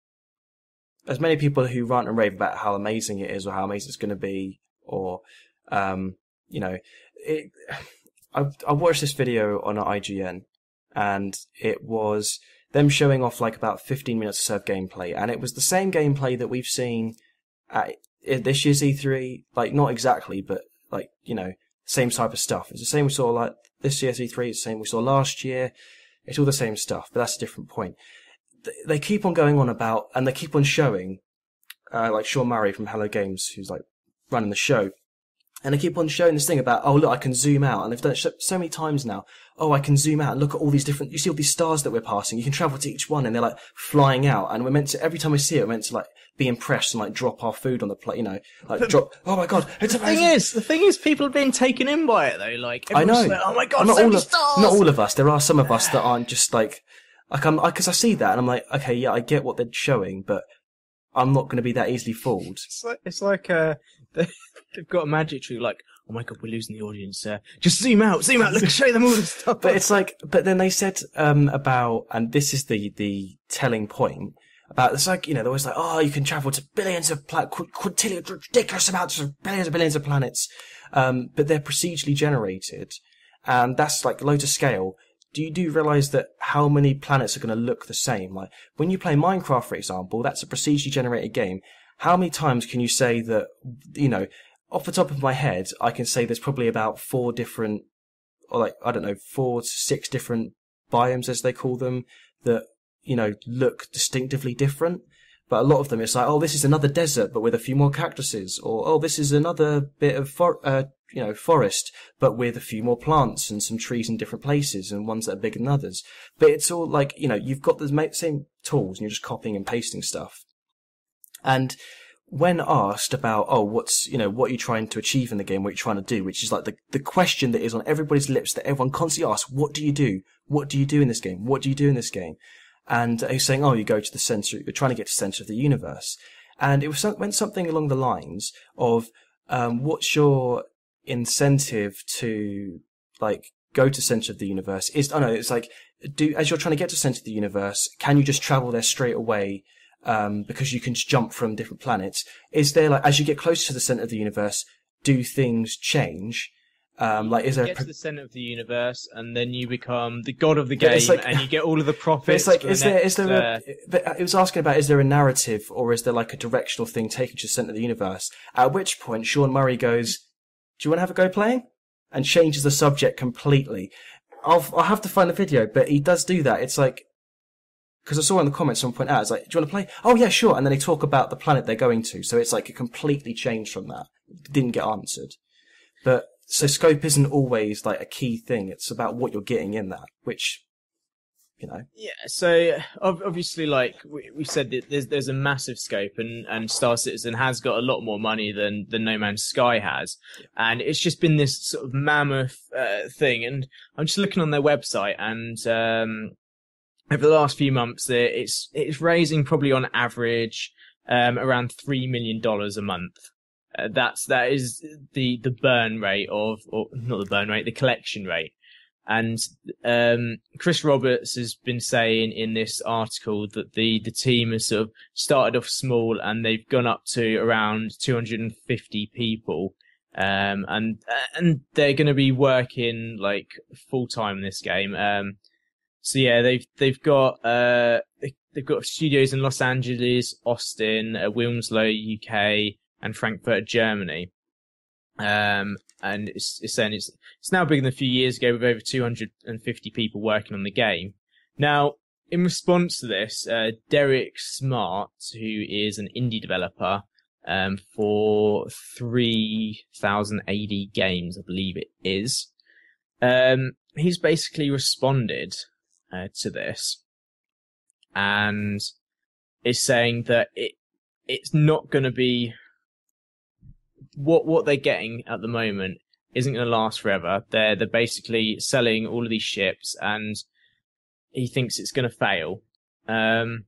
as many people who rant and rave about how amazing it is or how amazing it's going to be, or, um, you know, it, I, I watched this video on I G N, and it was them showing off like about fifteen minutes of serve gameplay, and it was the same gameplay that we've seen at this year's E three, like not exactly, but like, you know, same type of stuff. It's the same we saw like this year's E three, it's the same we saw last year. It's all the same stuff, but that's a different point. They keep on going on about, and they keep on showing, uh, like Sean Murray from Hello Games, who's like running the show, and they keep on showing this thing about, oh look, I can zoom out, and they've done it so many times now. Oh, I can zoom out and look at all these different, you see all these stars that we're passing, you can travel to each one, and they're like flying out, and we're meant to, every time we see it, we're meant to like be impressed and like drop our food on the plate, you know, like but, drop, oh my god, it's the amazing. thing is, the thing is, people have been taken in by it though, like, I know, like, oh my god, not so all many of, stars! Not all of us, there are some of us that aren't just like, like I'm, because I, I see that and I'm like, okay, yeah, I get what they're showing, but I'm not going to be that easily fooled. It's like, it's like, uh, they've got a magic trick, like, oh my god, we're losing the audience. Uh, just zoom out, zoom out. Look, show them all the stuff. But it's like, but then they said um, about, and this is the the telling point about. It's like, you know, they're always like, oh, you can travel to billions of planets, quintillion, ridiculous amounts of billions and billions of planets, um, but they're procedurally generated, and that's like loads of scale. Do you do realize that how many planets are going to look the same? Like when you play Minecraft, for example, that's a procedurally generated game. How many times can you say that, you know, off the top of my head, I can say there's probably about four different, or like, I don't know, four to six different biomes, as they call them, that, you know, look distinctively different. But a lot of them, it's like, oh, this is another desert, but with a few more cactuses. Or, oh, this is another bit of, for- uh, you know, forest, but with a few more plants and some trees in different places and ones that are bigger than others. But it's all like, you know, you've got the same tools and you're just copying and pasting stuff. And when asked about, oh, what's, you know, what are you trying to achieve in the game, what are you trying to do, which is like the, the question that is on everybody's lips that everyone constantly asks, what do you do? What do you do in this game? What do you do in this game? And he's saying, oh, you go to the center, you're trying to get to the center of the universe. And it was went something along the lines of, um, what's your incentive to, like, go to center of the universe? Is, oh no, it's like, do, as you're trying to get to center of the universe, can you just travel there straight away? Um, because you can just jump from different planets. Is there, like, as you get closer to the center of the universe, do things change? Um, like, is there you get a... to the center of the universe, and then you become the god of the game, like, and you get all of the profits. But it's like, is the there, next, is there a, uh... but it was asking about, is there a narrative, or is there like a directional thing taken to the center of the universe? At which point, Sean Murray goes, do you want to have a go playing? And changes the subject completely. I'll, I'll have to find the video, but he does do that. It's like, because I saw in the comments someone point out, it's like, do you want to play? Oh yeah, sure. And then they talk about the planet they're going to. So it's like a completely changed from that. It didn't get answered. But, so scope isn't always like a key thing. It's about what you're getting in that, which, you know. Yeah, so obviously, like we, we said, that there's there's a massive scope, and, and Star Citizen has got a lot more money than, than No Man's Sky has. Yeah. And it's just been this sort of mammoth uh, thing. And I'm just looking on their website, and um, over the last few months, it's it's raising probably on average um, around three million dollars a month. Uh, that's that is the the burn rate of, or not the burn rate, the collection rate. And um, Chris Roberts has been saying in this article that the the team has sort of started off small, and they've gone up to around two hundred fifty people. Um, and and they're going to be working like full time in this game. Um, so yeah, they've they've got uh they, they've got studios in Los Angeles, Austin, uh, Wilmslow, U K, and Frankfurt, Germany. Um, and it's it's saying it's it's now bigger than a few years ago, with over two hundred fifty people working on the game. Now, in response to this, uh, Derek Smart, who is an indie developer um, for three thousand A D Games, I believe it is, um, he's basically responded uh, to this and is saying that it it's not going to be what what they're getting at the moment isn't going to last forever. They're they're basically selling all of these ships, and he thinks it's going to fail. Um,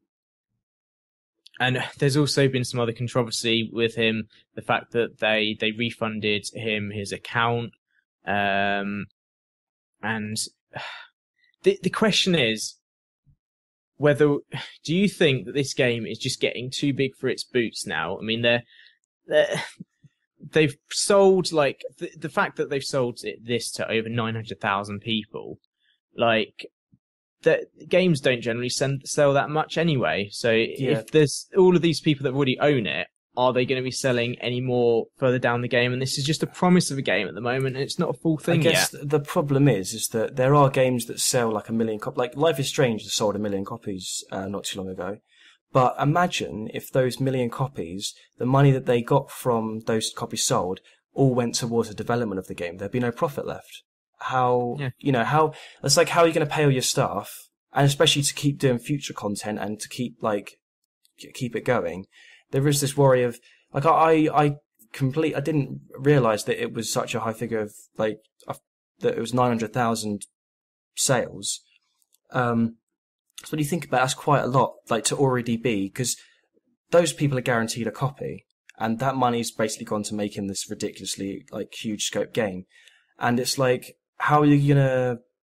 and there's also been some other controversy with him. The fact that they, they refunded him his account. Um, and the, the question is whether, do you think that this game is just getting too big for its boots now? I mean, they're, they're they've sold, like, the, the fact that they've sold it, this to over nine hundred thousand people, like, that games don't generally send, sell that much anyway. So yeah. If there's all of these people that already own it, are they going to be selling any more further down the game? And this is just a promise of a game at the moment, and it's not a full thing I guess yet. The problem is, is that there are games that sell like a million copies. Like Life is Strange has sold a million copies uh, not too long ago. But imagine if those million copies, the money that they got from those copies sold, all went towards the development of the game. There'd be no profit left. How, yeah. you know, how, it's like, how are you going to pay all your staff? And especially to keep doing future content and to keep, like, keep it going. There is this worry of, like, I, I complete, I didn't realize that it was such a high figure of, like, uh, that it was nine hundred thousand sales. Um, so when you think about it, that's quite a lot, like, to already be, because those people are guaranteed a copy, and that money's basically gone to making this ridiculously, like, huge scope game. And it's like, how are you gonna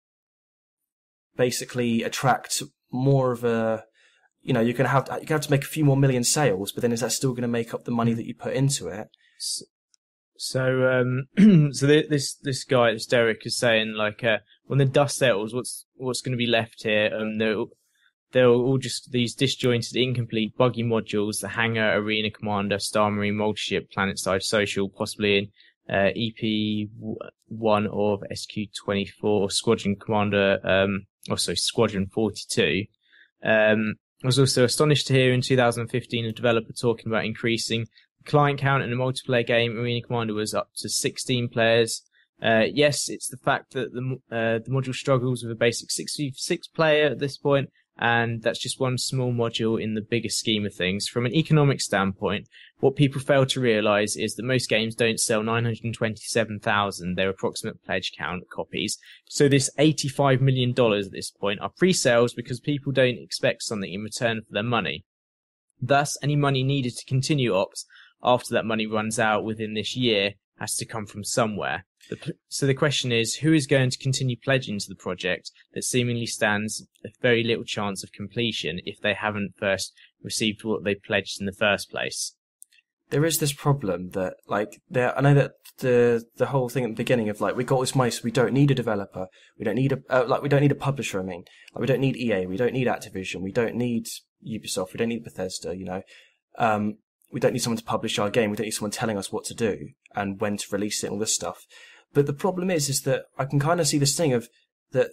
basically attract more of a, you know, you're gonna have to, you're gonna have to make a few more million sales, but then is that still gonna make up the money that you put into it? So, um, so this this guy, this Derek, is saying, like, uh, when the dust settles, what's what's going to be left here? Um, they're they're all just these disjointed, incomplete, buggy modules: the Hangar, Arena Commander, Star Marine, Multi-Ship, Planetside, Social, possibly in uh, E P one of S Q twenty-four, Squadron Commander, um, also Squadron forty-two. Um, I was also astonished to hear in two thousand fifteen a developer talking about increasing client count in a multiplayer game. Arena Commander was up to sixteen players. Uh, yes, it's the fact that the uh, the module struggles with a basic sixty-six player at this point, and that's just one small module in the bigger scheme of things. From an economic standpoint, what people fail to realise is that most games don't sell nine hundred twenty-seven thousand, their approximate pledge count, copies. So this eighty-five million dollars at this point are pre-sales because people don't expect something in return for their money. Thus, any money needed to continue ops after that money runs out within this year has to come from somewhere. The, so the question is, who is going to continue pledging to the project that seemingly stands a very little chance of completion if they haven't first received what they pledged in the first place? There is this problem that, like, there. I know that the the whole thing at the beginning of, like, we got this money, so we don't need a developer, we don't need a uh, like we don't need a publisher. I mean, like, we don't need E A, we don't need Activision, we don't need Ubisoft, we don't need Bethesda. You know, um, we don't need someone to publish our game. We don't need someone telling us what to do and when to release it and all this stuff. But the problem is, is that I can kind of see this thing of that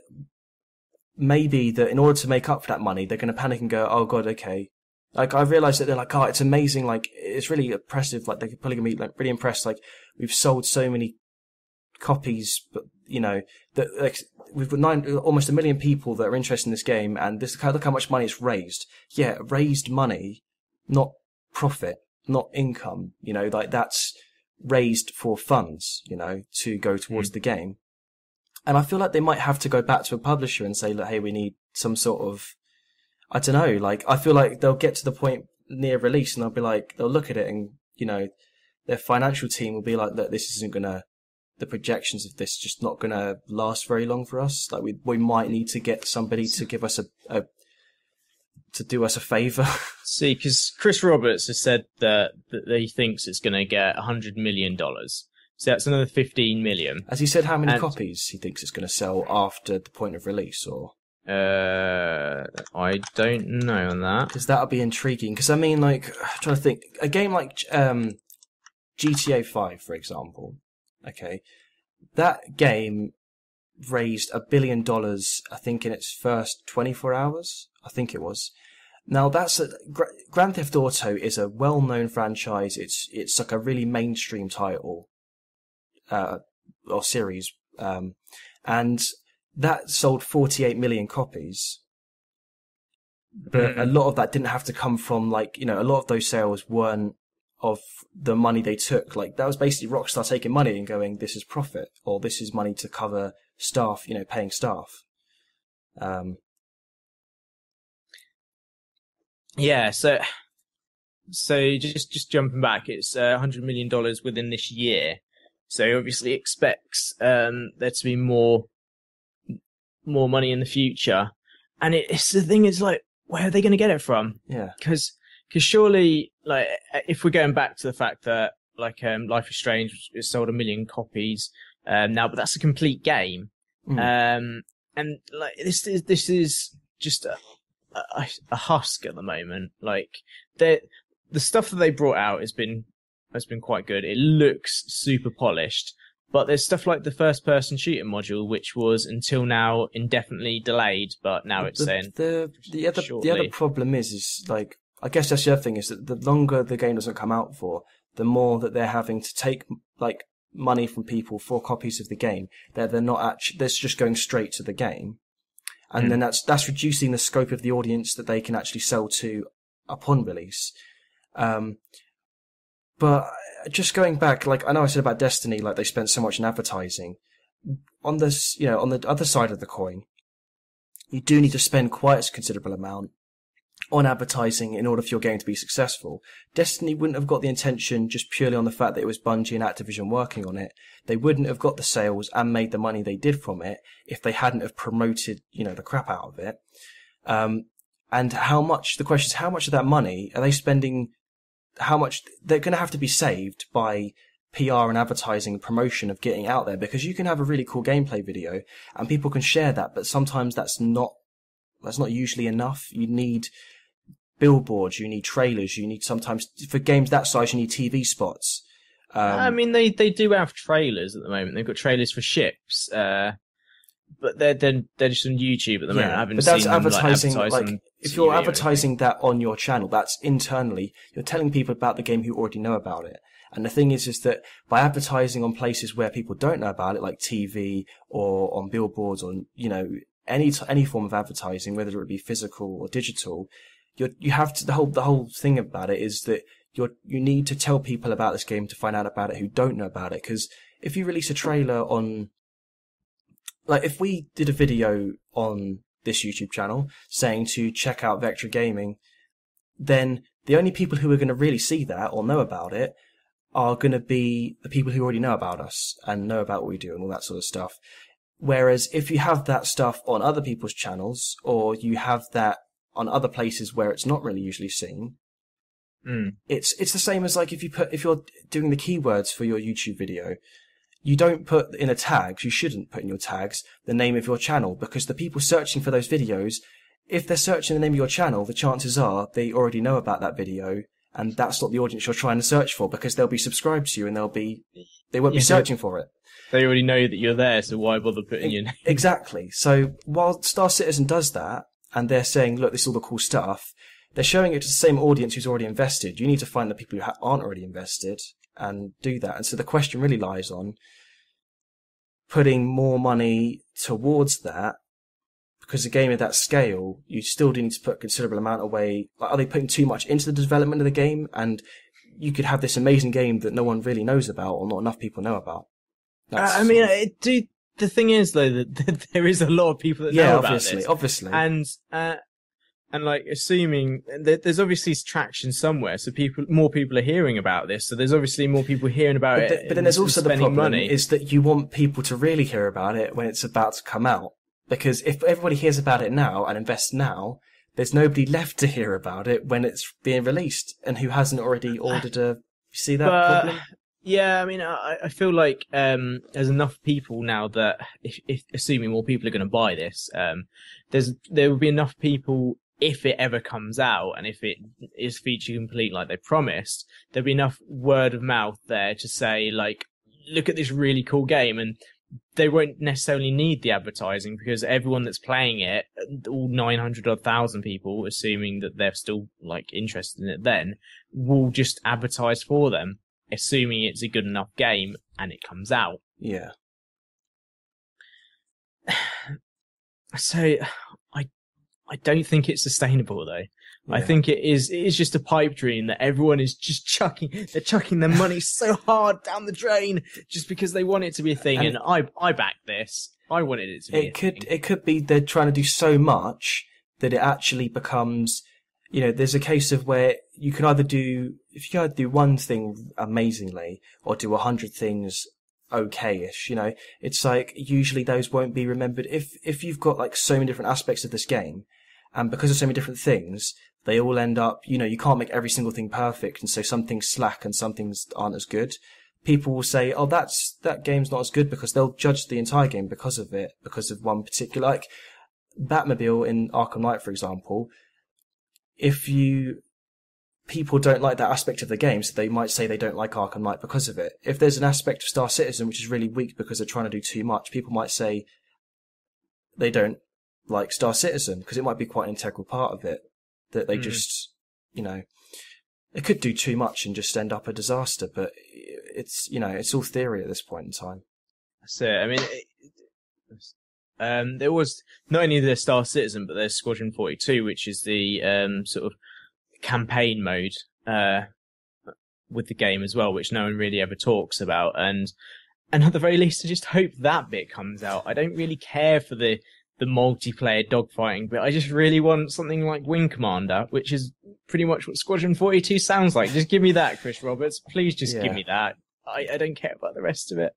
maybe that in order to make up for that money, they're going to panic and go, oh God, okay. Like, I realised that they're like, oh, it's amazing. Like, it's really impressive. Like, they're probably going to be like really impressed. Like, we've sold so many copies, but, you know, that, like, we've got nine, almost a million people that are interested in this game, and this, look how much money it's raised. Yeah, raised money, not profit, not income. You know, like, that's raised for funds, you know, to go towards mm. the game. And I feel like they might have to go back to a publisher and say, look, hey, we need some sort of, I don't know, like, I feel like they'll get to the point near release and they'll be like, they'll look at it and, you know, their financial team will be like, look, this isn't going to, the projections of this just not going to last very long for us. Like, we we might need to get somebody to give us a, a to do us a favour. See, because Chris Roberts has said that, that he thinks it's going to get one hundred million dollars. So that's another fifteen million. Has he said how many And- copies he thinks it's going to sell after the point of release, or? Uh, I don't know on that. Because that would be intriguing. Because I mean, like, I'm trying to think, a game like um, G T A five, for example. Okay, that game raised a billion dollars, I think, in its first twenty-four hours. I think it was. Now that's a, Gra- Grand Theft Auto is a well-known franchise. It's it's like a really mainstream title, uh, or series, um, and that sold forty-eight million copies. But Mm. a lot of that didn't have to come from, like, you know, a lot of those sales weren't of the money they took. Like, that was basically Rockstar taking money and going, this is profit, or this is money to cover staff, you know, paying staff. Um, Yeah, so so just just jumping back, it's uh, one hundred million dollars within this year. So he obviously expects um, there to be more more money in the future. And it, it's the thing is, like, where are they going to get it from? yeah. Because surely, like, if we're going back to the fact that, like, um, Life is Strange has sold a million copies um, now, but that's a complete game. Mm. Um, and, like, this is this is just a, a, a husk at the moment. Like, the the stuff that they brought out has been has been quite good. It looks super polished. But there's stuff like the first-person shooter module, which was until now indefinitely delayed, but now it's the, saying the the other shortly. the other problem is is like, I guess that's the other thing, is that the longer the game doesn't come out for, the more that they're having to take, like, money from people for copies of the game that they're not actually, that's just going straight to the game, and Mm. then that's that's reducing the scope of the audience that they can actually sell to upon release. Um, but just going back, like, I know I said about Destiny, like, they spent so much in advertising. On this, you know, on the other side of the coin, you do need to spend quite a considerable amount on advertising in order for your game to be successful. Destiny wouldn't have got the intention just purely on the fact that it was Bungie and Activision working on it. They wouldn't have got the sales and made the money they did from it if they hadn't have promoted, you know, the crap out of it. Um, and how much, the question is, how much of that money are they spending? How much they're going to have to be saved by P R and advertising and promotion of getting out there, because you can have a really cool gameplay video and people can share that, but sometimes that's not, that's not usually enough. You need billboards, you need trailers, you need, sometimes for games that size, you need T V spots. Um, I mean, they, they do have trailers at the moment. They've got trailers for ships, uh, but they're, they're they're just on YouTube at the moment. I haven't but that's seen them, advertising. like, Like, advertise on if T V you're or advertising that on your channel, that's internally, you're telling people about the game who already know about it. And the thing is, is that by advertising on places where people don't know about it, like T V or on billboards, or, you know, any t- any form of advertising, whether it be physical or digital, you you have to, the whole the whole thing about it is that you're you need to tell people about this game to find out about it who don't know about it. Because if you release a trailer on, like, if we did a video on this YouTube channel saying to check out Vectra Gaming, then the only people who are going to really see that or know about it are going to be the people who already know about us and know about what we do and all that sort of stuff. Whereas if you have that stuff on other people's channels, or you have that on other places where it's not really usually seen, Mm. it's it's the same as, like, if you put, if you're doing the keywords for your YouTube video, you don't put in a tags, you shouldn't put in your tags the name of your channel, because the people searching for those videos, if they're searching the name of your channel, the chances are they already know about that video, and that's not the audience you're trying to search for, because they'll be subscribed to you and they'll be, they won't Yeah, be searching for it. They already know that you're there, so why bother putting your name? Exactly. So while Star Citizen does that, and they're saying, look, this is all the cool stuff, they're showing it to the same audience who's already invested. You need to find the people who ha- aren't already invested and do that. And so the question really lies on putting more money towards that, because a game of that scale, you still do need to put a considerable amount away. Like, are they putting too much into the development of the game? And you could have this amazing game that no one really knows about, or not enough people know about. Uh, I mean, it, do, the thing is, though, that, that there is a lot of people that yeah, know about obviously, this. obviously. And, uh, and like, assuming that there's obviously traction somewhere, so people, more people are hearing about this, so there's obviously more people hearing about but, it. the, but then there's and also the spending problem money. is that you want people to really hear about it when it's about to come out. Because if everybody hears about it now and invests now, there's nobody left to hear about it when it's being released, and who hasn't already ordered a. You see that But problem? Yeah, I mean, I, I feel like um, there's enough people now that, if, if assuming more people are going to buy this, um, there's there will be enough people if it ever comes out and if it is feature complete like they promised. There'll be enough word of mouth there to say like, look at this really cool game, and they won't necessarily need the advertising because everyone that's playing it, all nine hundred or one thousand people, assuming that they're still like interested in it, then will just advertise for them, assuming it's a good enough game and it comes out. Yeah. So I I don't think it's sustainable though. Yeah. I think it is it is just a pipe dream that everyone is just chucking they're chucking their money so hard down the drain just because they want it to be a thing, and, and I I back this. I wanted it to be it a could thing. It could be they're trying to do so much that it actually becomes, you know, there's a case of where you can either do, if you either do one thing amazingly or do a hundred things okay-ish, you know, it's like usually those won't be remembered. If, if you've got like so many different aspects of this game, and because of so many different things, they all end up, you know, you can't make every single thing perfect, and so some things slack and some things aren't as good. People will say, oh, that's, that game's not as good, because they'll judge the entire game because of it, because of one particular, like, Batmobile in Arkham Knight, for example. If you, people don't like that aspect of the game, so they might say they don't like Arkham Knight because of it. If there's an aspect of Star Citizen which is really weak because they're trying to do too much, people might say they don't like Star Citizen because it might be quite an integral part of it, that they mm. just, you know, it could do too much and just end up a disaster. But it's, you know, it's all theory at this point in time. That's it. I mean, it, um, there was not only the Star Citizen, but there's Squadron forty-two, which is the um, sort of campaign mode uh, with the game as well, which no one really ever talks about. And and at the very least, I just hope that bit comes out. I don't really care for the the multiplayer dogfighting, but I just really want something like Wing Commander, which is pretty much what Squadron forty-two sounds like. Just give me that, Chris Roberts. Please just yeah. give me that. I, I don't care about the rest of it.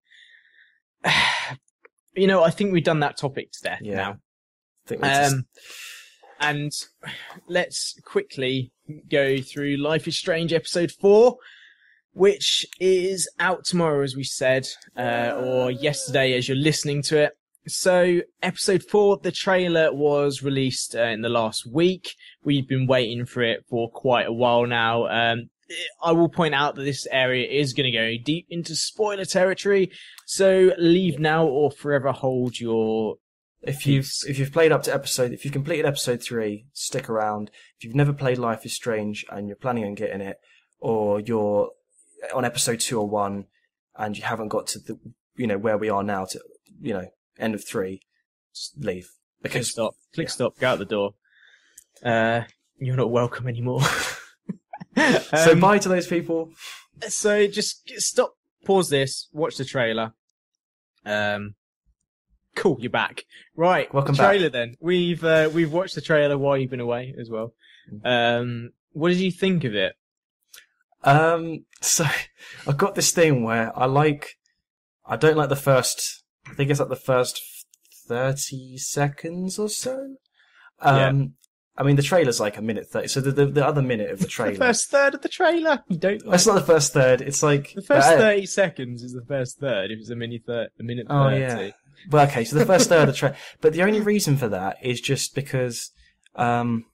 You know, I think we've done that topic to death yeah. now. I think we just... Um, and let's quickly go through Life is Strange episode four, which is out tomorrow, as we said, uh, or yesterday as you're listening to it. So, episode four, the trailer was released uh, in the last week. We've been waiting for it for quite a while now. Um, I will point out that this area is going to go deep into spoiler territory, so leave now or forever hold your If you've if you've played up to episode, if you've completed episode three, stick around. If you've never played Life is Strange and you're planning on getting it, or you're on episode two or one and you haven't got to the, you know, where we are now to, you know, end of three, just leave. Because click stop, click yeah. stop, go out the door. Uh, you're not welcome anymore. um, so bye to those people. So just stop, pause this, watch the trailer. Um. Cool, you're back. Right, welcome the trailer back. Then we've uh, we've watched the trailer while you've been away as well. Um, what did you think of it? Um, so I've got this thing where I like, I don't like the first. I think it's like the first thirty seconds or so. Um, yeah. I mean, the trailer's like a minute thirty. So the the, the other minute of the trailer, the first third of the trailer, you don't. Like it's not the first third. It's like the first uh, thirty seconds is the first third. If it's a minute thirty, a minute oh, thirty. Yeah. Well, okay, so the first third of the trailer, but the only reason for that is just because, um,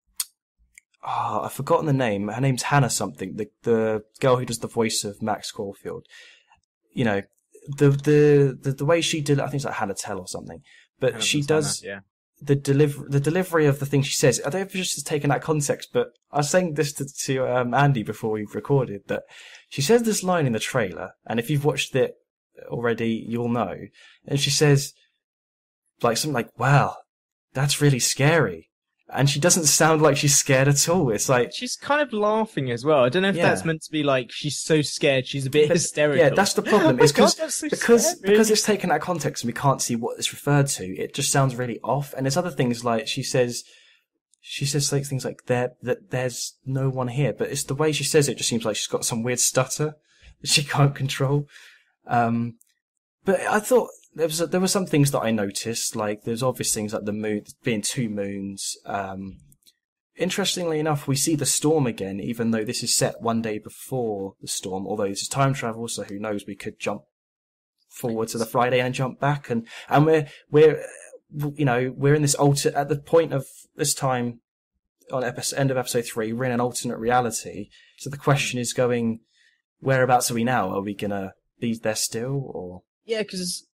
oh, I've forgotten the name. Her name's Hannah something. The the girl who does the voice of Max Caulfield. You know, the the the, the way she did, I think it's like Hannah Tell or something. But Hannah she does. Hannah, yeah. The deliver the delivery of the thing she says. I don't know if it's just taken that context, but I was saying this to, to um, Andy before we recorded that she says this line in the trailer, and if you've watched it already, you'll know. And she says, like something like, "Wow, that's really scary," and she doesn't sound like she's scared at all. It's like she's kind of laughing as well. I don't know if yeah. that's meant to be like she's so scared she's a bit but, hysterical. Yeah, that's the problem. Oh is God, so scary. because because it's taken that context and we can't see what it's referred to. It just sounds really off. And there's other things like she says, she says like things like there that there's no one here, but it's the way she says it just seems like she's got some weird stutter that she can't control. Um, but I thought. There was there were some things that I noticed, like there's obvious things like the moon being two moons, um, interestingly enough, we see the storm again, even though this is set one day before the storm. Although this is time travel, so who knows? We could jump forward to the Friday and jump back, and and we're we're you know we're in this alter at the point of this time on episode end of episode three. We're in an alternate reality. So the question is going, whereabouts are we now? Are we gonna be there still, or Yeah, because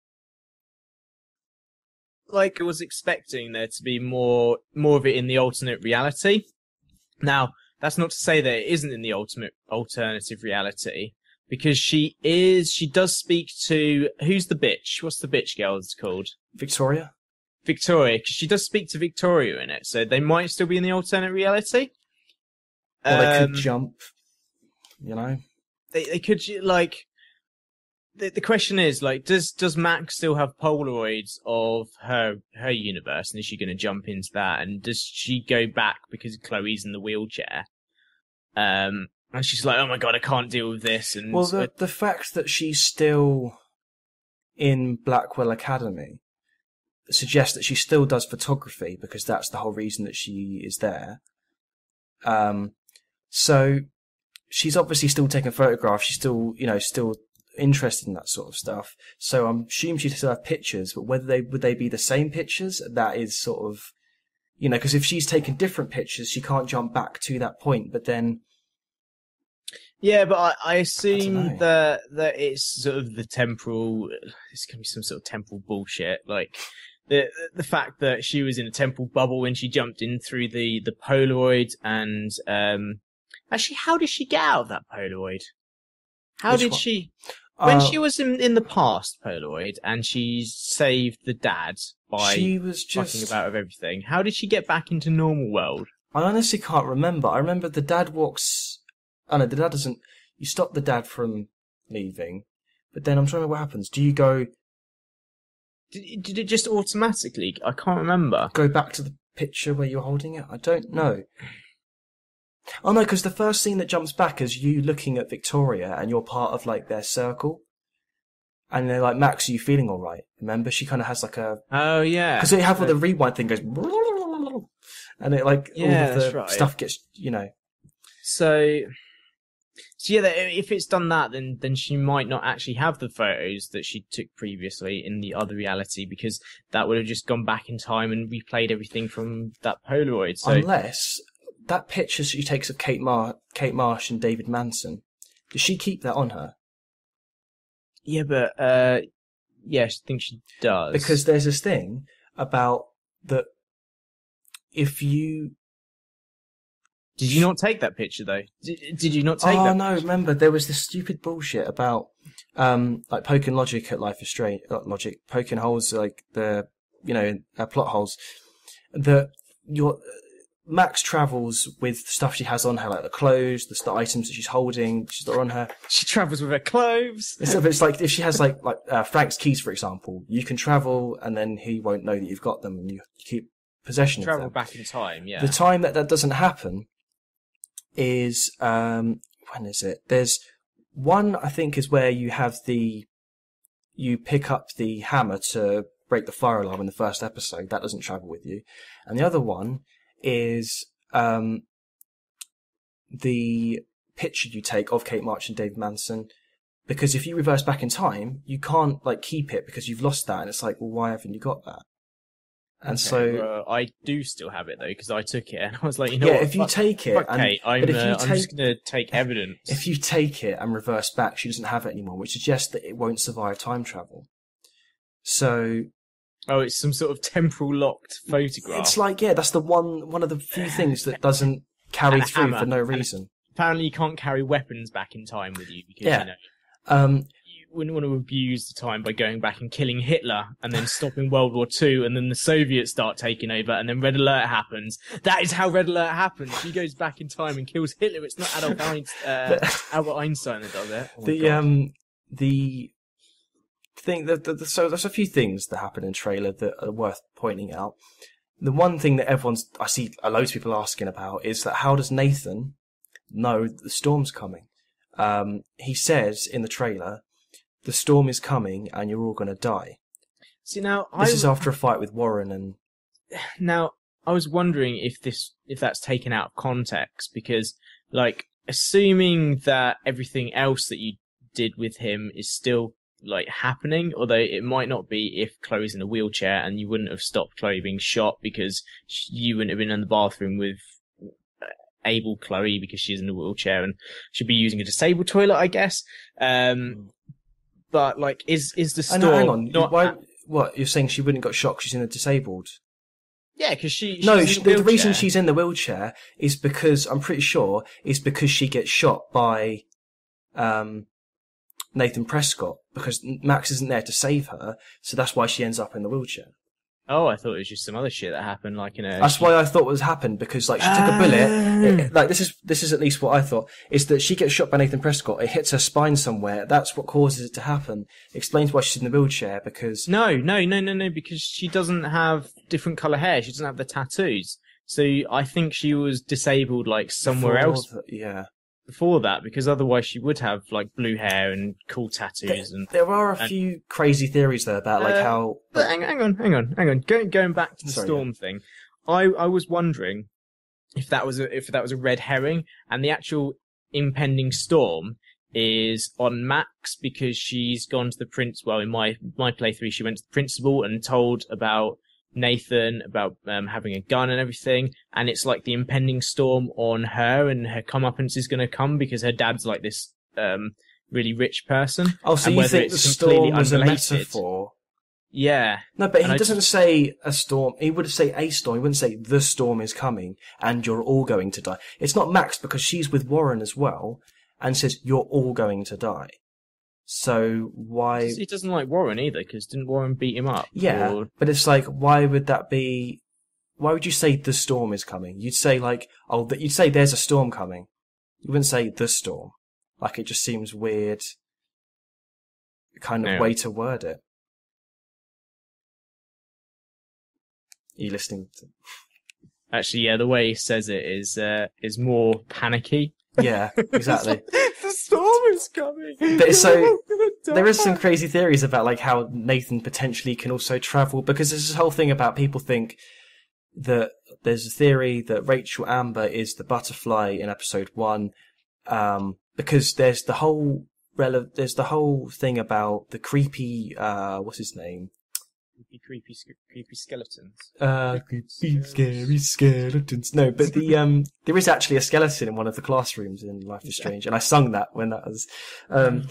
like I was expecting there to be more more of it in the alternate reality. Now, that's not to say that it isn't in the ultimate alternative reality, because she is she does speak to who's the bitch? What's the bitch girl that's called? Victoria? Victoria, because she does speak to Victoria in it, so they might still be in the alternate reality. Or they Um, could jump, you know? They they could like. The, the question is, like, does does Max still have Polaroids of her her universe, and is she going to jump into that? And does she go back because Chloe's in the wheelchair? Um, and she's like, "Oh my god, I can't deal with this." And Well, the the fact that she's still in Blackwell Academy suggests that she still does photography, because that's the whole reason that she is there. Um, so she's obviously still taking photographs. She's still, you know, still interested in that sort of stuff. So I'm assuming she still have pictures, but whether they would they be the same pictures, that is sort of, you know, because if she's taken different pictures, she can't jump back to that point. But then, yeah, but I, I I assume dunno. that that it's sort of the temporal. It's going to be some sort of temporal bullshit, like. The the fact that she was in a temporal bubble when she jumped in through the, the Polaroid, and um actually, how did she get out of that Polaroid? How Which did one? she when Uh, she was in, in the past Polaroid and she saved the dad by she was fucking just. about with everything? How did she get back into normal world? I honestly can't remember. I remember the dad walks. Oh no, the dad doesn't. You stop the dad from leaving, but then I'm trying to remember what happens. Do you go Did, it- did it just automatically? I can't remember. go back to the picture where you're holding it? I don't know. Oh no, because the first scene that jumps back is you looking at Victoria, and you're part of like their circle, and they're like, "Max, are you feeling all right?" Remember, she kind of has like a Oh yeah, because they have all the rewind thing goes, and it like all Yeah, of the that's right. stuff gets, you know. So, so yeah, that- if it's done that, then then she might not actually have the photos that she took previously in the other reality, because that would have just gone back in time and replayed everything from that Polaroid. So Unless that picture she takes of Kate Mar- Kate Marsh and David Manson, does she keep that on her? yeah, but uh, yeah, I think she does, Because there's this thing about that if you did you not take that picture though? Did, did you not take oh that? no, remember there was this stupid bullshit about um like poking logic at Life is Strange, not logic poking holes like the you know uh, plot holes that your Max travels with stuff she has on her, like the clothes, the, the items that she's holding, she's got on her. She travels with her clothes. It's, it's like if she has like like uh, Frank's keys, for example, you can travel and then he won't know that you've got them, and you keep possession of Travel them. back in time, yeah. The time that that doesn't happen is um when is it? There's one I think is where you have the you pick up the hammer to break the fire alarm in the first episode. That doesn't travel with you, and the other one is um the picture you take of Kate March and Dave Manson. Because if you reverse back in time, you can't like keep it because you've lost that, and it's like, well, why haven't you got that? And Okay, so, well, I do still have it though, because I took it and I was like, you know yeah, what? if you fuck, take it, fuck and, Kate, I'm, but if you uh, I'm just take- gonna take evidence. if you take it and reverse back, she doesn't have it anymore, which suggests that it won't survive time travel. So Oh, it's some sort of temporal locked photograph. it's like, yeah, that's the one one of the few things that doesn't carry And a through hammer. for no And a- reason. Apparently, you can't carry weapons back in time with you because Yeah. you know Um, you wouldn't want to abuse the time by going back and killing Hitler and then stopping World War Two, and then the Soviets start taking over, and then Red Alert happens. That is how Red Alert happens. She goes back in time and kills Hitler. It's not Adolf Einstein, uh, Albert Einstein that does it. Oh my the God. um the thing that the, the, so there's a few things that happen in the trailer that are worth pointing out. The one thing that everyone's I see a loads of people asking about is that how does Nathan know that the storm's coming? Um, he says in the trailer, the storm is coming and you're all going to die. See now, This I is after a fight with Warren and now I was wondering if this if that's taken out of context, because like assuming that everything else that you did with him is still like happening, although it might not be if Chloe's in a wheelchair, and you wouldn't have stopped Chloe being shot because you wouldn't have been in the bathroom with able Chloe because she's in a wheelchair and should be using a disabled toilet, I guess. Um, but like, is is the storm? Oh, no, hang on. Not Why, what you're saying? She wouldn't got shot because she's in a disabled. Yeah, because she. She's no, in she, a the, the reason wheelchair. she's in the wheelchair is because I'm pretty sure is because she gets shot by um, Nathan Prescott, because Max isn't there to save her, so that's why she ends up in the wheelchair. Oh, I thought it was just some other shit that happened, like in a. That's she... why I thought was happened, because like she took a bullet. It, like this is this is at least what I thought is that she gets shot by Nathan Prescott. It hits her spine somewhere. That's what causes it to happen. Explains why she's in the wheelchair because. No, no, no, no, no. Because she doesn't have different color hair. She doesn't have the tattoos. So I think she was disabled like somewhere Before else. The, yeah. Before that, because otherwise she would have like blue hair and cool tattoos. There, and there are a and, few crazy theories there about like uh, how. But hang, hang on, hang on, hang on. Going going back to the Sorry, storm yeah. thing, I I was wondering if that was a if that was a red herring, and the actual impending storm is on Max because she's gone to the prince. Well, in my my playthrough, she went to the principal and told about Nathan about um, having a gun and everything, and it's like the impending storm on her, and her comeuppance is going to come because her dad's like this um, really rich person. Oh, so and you whether think the it's completely storm was a unrelated. metaphor? Yeah. No, but he And I doesn't just- say a storm. He would say a storm. He wouldn't say the storm is coming and you're all going to die. It's not Max because she's with Warren as well and says you're all going to die. So why? He doesn't like Warren either, because didn't Warren beat him up? Yeah, Or- but it's like, why would that be? Why would you say the storm is coming? You'd say like, oh, that you'd say there's a storm coming. You wouldn't say the storm. Like it just seems weird. Kind of Yeah. way to word it. Are you listening to? Actually, yeah, the way he says it is uh, is more panicky. Yeah, exactly. The storm is coming. But it's so- We're all gonna die. There is some crazy theories about like how Nathan potentially can also travel, because there's this whole thing about people think that there's a theory that Rachel Amber is the butterfly in episode one, um, because there's the whole rele- there's the whole thing about the creepy uh, what's his name? creepy, creepy, sc- creepy skeletons. Uh, creepy, scary skeletons. No, but the um, there is actually a skeleton in one of the classrooms in Life is Strange, and I sung that when that was. Um,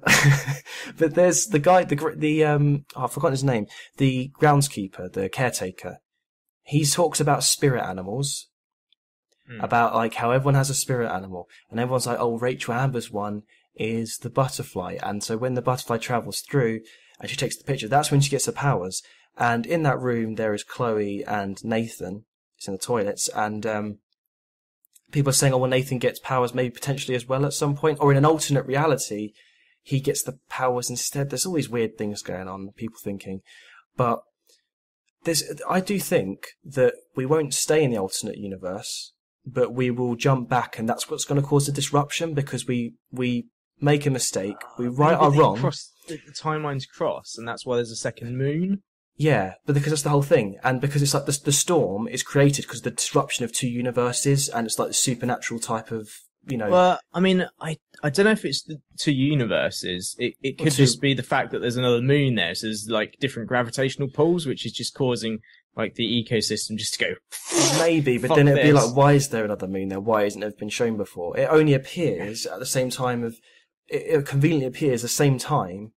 but there's the guy, the gr- the um, oh, I've forgotten his name. The groundskeeper, the caretaker. He talks about spirit animals, Hmm. about like how everyone has a spirit animal, and everyone's like, oh, Rachel Amber's one is the butterfly, and so when the butterfly travels through and she takes the picture, that's when she gets her powers. And in that room there is Chloe and Nathan. It's in the toilets, and um, people are saying, oh, well, Nathan gets powers maybe potentially as well at some point, or in an alternate reality he gets the powers instead. There's all these weird things going on, people thinking, but there's I do think that we won't stay in the alternate universe, but we will jump back, and that's what's going to cause the disruption, because we we make a mistake, we right Maybe our they wrong. cross- the, the timelines cross, and that's why there's a second moon. Yeah, but because that's the whole thing, and because it's like the the storm is created because of the disruption of two universes, and it's like the supernatural type of, you know. Well, I mean, I I don't know if it's the two universes. It it could Well, two- just be the fact that there's another moon there, so there's like different gravitational pulls, which is just causing like the ecosystem just to go. Maybe, but Fuck then it'd be this. like, why is there another moon there? Why isn't it been shown before? It only appears at the same time of, it, it conveniently appears the same time.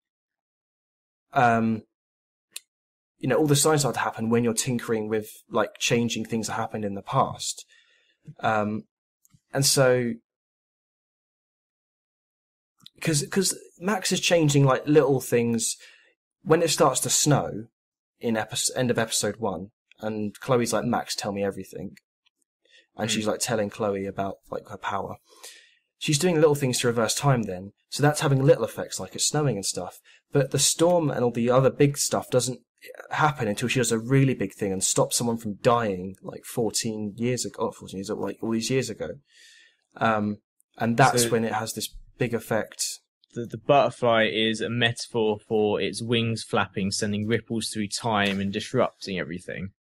Um, you know, all the signs start to happen when you're tinkering with like changing things that happened in the past. Um, and so, because because Max is changing like little things when it starts to snow in episode, end of episode one, and Chloe's like, Max, tell me everything, and Mm. she's like telling Chloe about like her power. She's doing little things to reverse time then, so that's having little effects like it's snowing and stuff. But the storm and all the other big stuff doesn't happen until she does a really big thing and stops someone from dying like fourteen years ago, oh, fourteen years ago, like all these years ago. Um, and that's So- when it has this big effect. The, the butterfly is a metaphor for its wings flapping, sending ripples through time and disrupting everything.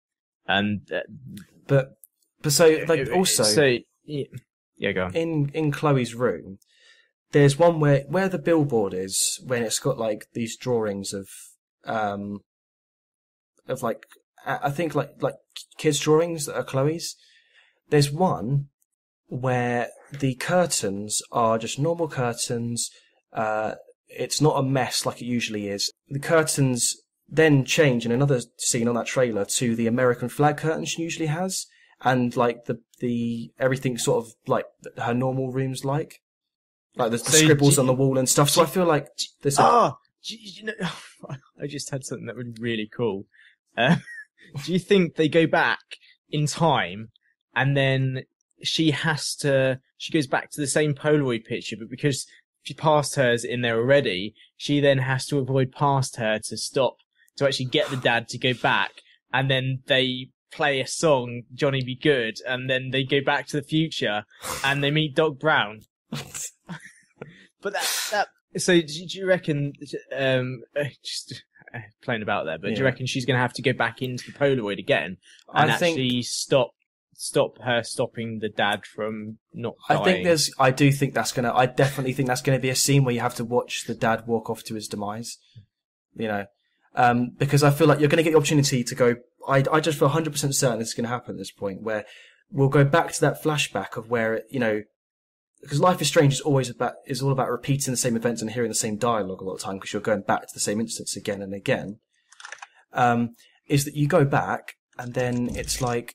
And uh, But but so like also so yeah, yeah, go on. in in Chloe's room, there's one where where the billboard is when it's got like these drawings of um of like I think like like kids' drawings that are Chloe's. There's one where the curtains are just normal curtains. Uh, it's not a mess like it usually is. The curtains then change in another scene on that trailer to the American flag curtain she usually has, and like the the everything sort of like her normal room's like, like the, the So scribbles do- on the wall and stuff. So I feel like there's a, Ah, do you, you know, I just had something that was really cool. Uh, do you think they go back in time and then she has to, she goes back to the same Polaroid picture, but because she passed hers in there already, she then has to avoid past her to stop, to actually get the dad to go back, and then they play a song, Johnny Be Good, and then they go back to the future and they meet Doc Brown. But that, that, so do, do you reckon, um, just uh, playing about there, but do you Yeah. reckon she's going to have to go back into the Polaroid again and I think- actually stop, stop her stopping the dad from not I dying? think there's, I do think that's gonna, I definitely think that's gonna be a scene where you have to watch the dad walk off to his demise. You know, um, because I feel like you're gonna get the opportunity to go. I, I just feel one hundred percent certain this is gonna happen at this point where we'll go back to that flashback of where it, you know, because Life is Strange is always about, is all about repeating the same events and hearing the same dialogue a lot of time because you're going back to the same instance again and again. Um, is that you go back and then it's like,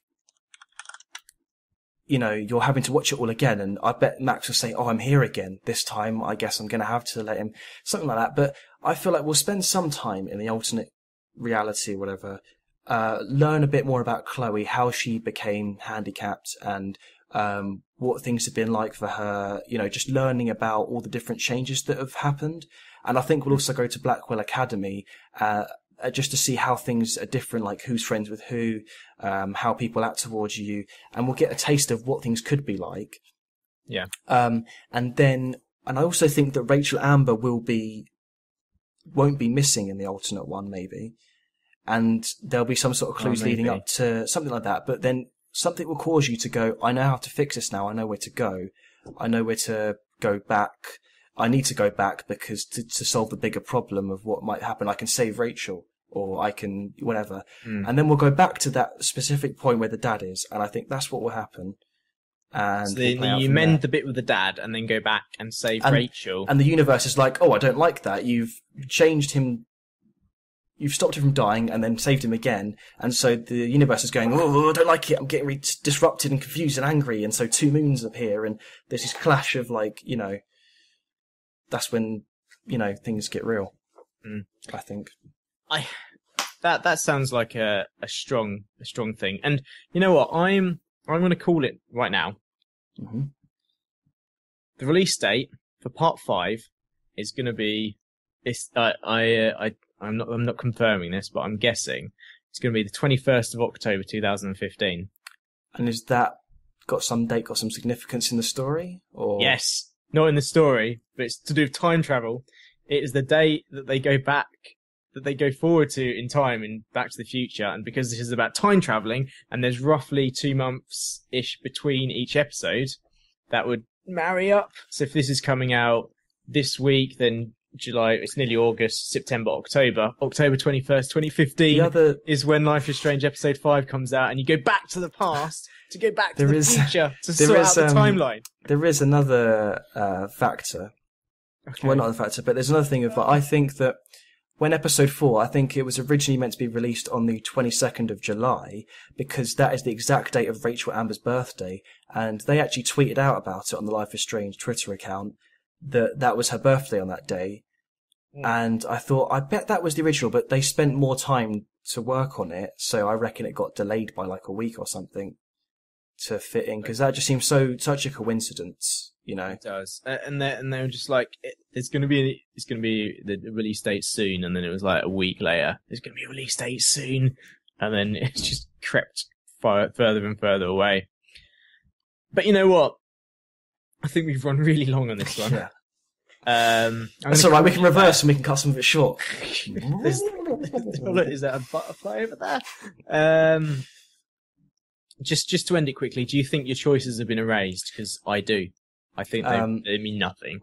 you know, you're having to watch it all again, and I bet Max will say, "Oh, I'm here again. This time, I guess I'm going to have to let him," something like that. But I feel like we'll spend some time in the alternate reality, or whatever, uh, learn a bit more about Chloe, how she became handicapped, and um, what things have been like for her. You know, just learning about all the different changes that have happened. And I think we'll also go to Blackwell Academy. Uh, Uh, just to see how things are different, like who's friends with who, um, how people act towards you, and we'll get a taste of what things could be like. Yeah. Um, and then, and I also think that Rachel Amber will be, won't be missing in the alternate one, maybe. And there'll be some sort of clues Oh, leading maybe. up to something like that. But then something will cause you to go, I know how to fix this now. I know where to go. I know where to go back. I need to go back because to, to solve the bigger problem of what might happen, I can save Rachel. Or I can, whatever. Mm. And then we'll go back to that specific point where the dad is. And I think that's what will happen. And So we'll then play out you from mend there. the bit with the dad and then go back and save And- Rachel. And the universe is like, oh, I don't like that. You've changed him. You've stopped him from dying and then saved him again. And so the universe is going, oh, I don't like it. I'm getting re- disrupted and confused and angry. And so two moons appear and there's this clash of like, you know, that's when, you know, things get real. Mm. I think. I that that sounds like a, a strong a strong thing. And you know what? I'm I'm going to call it right now. hmm The release date for part five is going to be. It's uh, I uh, I I'm not I'm not confirming this, but I'm guessing it's going to be the twenty-first of October two thousand fifteen. And is that got some date, got some significance in the story? Or Yes, not in the story, but it's to do with time travel. It is the day that they go back, that they go forward to in time in Back to the Future, and because this is about time traveling, and there's roughly two months ish between each episode, that would marry up. So if this is coming out this week, then July, it's nearly August, September, October, October twenty-first, twenty fifteen the other, is when Life is Strange episode five comes out, and you go back to the past to go back to There the is- future to there sort is, out the um, timeline. there is another uh, factor. Okay. Well, not the factor, but there's another thing of I think that when episode four, I think it was originally meant to be released on the twenty-second of July because that is the exact date of Rachel Amber's birthday, and they actually tweeted out about it on the Life is Strange Twitter account that that was her birthday on that day. Mm. And I thought, I bet that was the original, but they spent more time to work on it, so I reckon it got delayed by like a week or something to fit in because that just seems so such a coincidence, you know. It does, uh, and they and they were just like, it, "It's going to be, it's going to be the release date soon," and then it was like a week later, "There's going to be a release date soon," and then it just crept far, further and further away. But you know what? I think we've run really long on this one. Yeah. Um, I'm That's gonna all right. We call can it reverse and we can cut some of it short. There's- Is there a butterfly over there? Um, just just to end it quickly, do you think your choices have been erased? Because I do. I think they, Um, they mean nothing.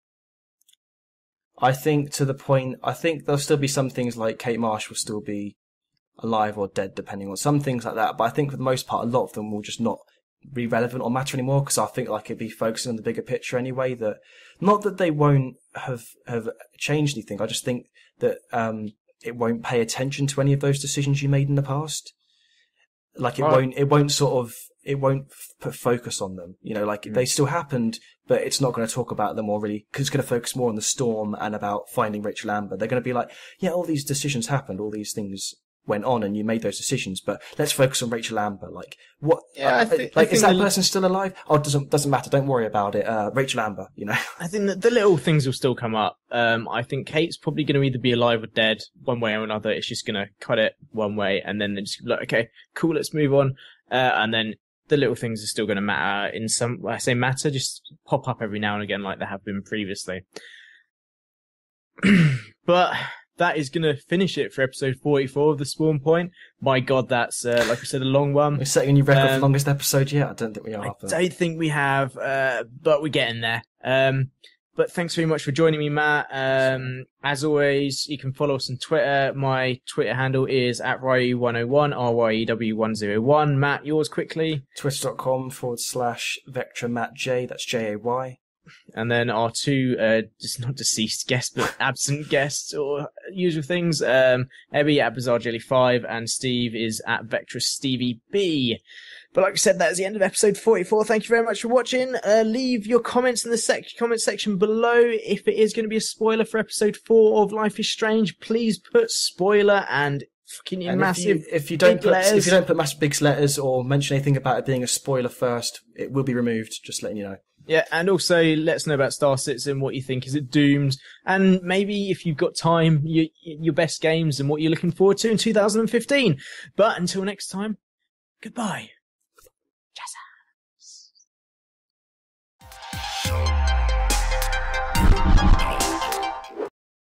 I think to the point, I think there'll still be some things like Kate Marsh will still be alive or dead, depending on some things like that. But I think for the most part, a lot of them will just not be relevant or matter anymore, because I think like it'd be focusing on the bigger picture anyway. That not that they won't have have changed anything. I just think that um, it won't pay attention to any of those decisions you made in the past. Like it Right. won't, it won't sort of, it won't f- put focus on them. You know, like Mm. they still happened, but it's not going to talk about them or really, because it's going to focus more on the storm and about finding Rachel Amber. They're going to be like, yeah, all these decisions happened, all these things went on, and you made those decisions, but let's focus on Rachel Amber. Like, what? Yeah, I uh, thi- I like, is think that the- person still alive? Oh, it doesn't doesn't matter. Don't worry about it. Uh, Rachel Amber, you know. I think that the little things will still come up. Um, I think Kate's probably going to either be alive or dead, one way or another. It's just going to cut it one way, and then they're just like, okay, cool, let's move on. Uh, and then the little things are still going to matter in some. When I say matter, just pop up every now and again, like they have been previously. But that is going to finish it for episode forty-four of the Spawn Point. My God, that's uh, like I said, a long one. We're setting a new record Um, for longest episode yet. I don't think we are. I but- don't think we have, uh, but we're getting there. Um, but thanks very much for joining me, Matt. Um, as always, you can follow us on Twitter. My Twitter handle is at Ryu one oh one, R Y E W one oh one. Matt, yours quickly. Twitter.com forward slash Vectra Matt J. That's J A Y. And then our two, uh, just not deceased guests, but absent guests or usual things. Um, Ebby at Bizarre Jelly five and Steve is at Vectra Stevie B. But like I said, that is the end of episode forty-four. Thank you very much for watching. Uh, leave your comments in the sec- comment section below. If it is going to be a spoiler for episode four of Life is Strange, please put spoiler and fucking And massive. if you, if you don't big put letters. if you don't put massive big letters or mention anything about it being a spoiler first, it will be removed. Just letting you know. Yeah, and also let us know about Star Citizen, what you think. Is it doomed? And maybe if you've got time, your, your best games and what you're looking forward to in two thousand fifteen. But until next time, goodbye. Jazza.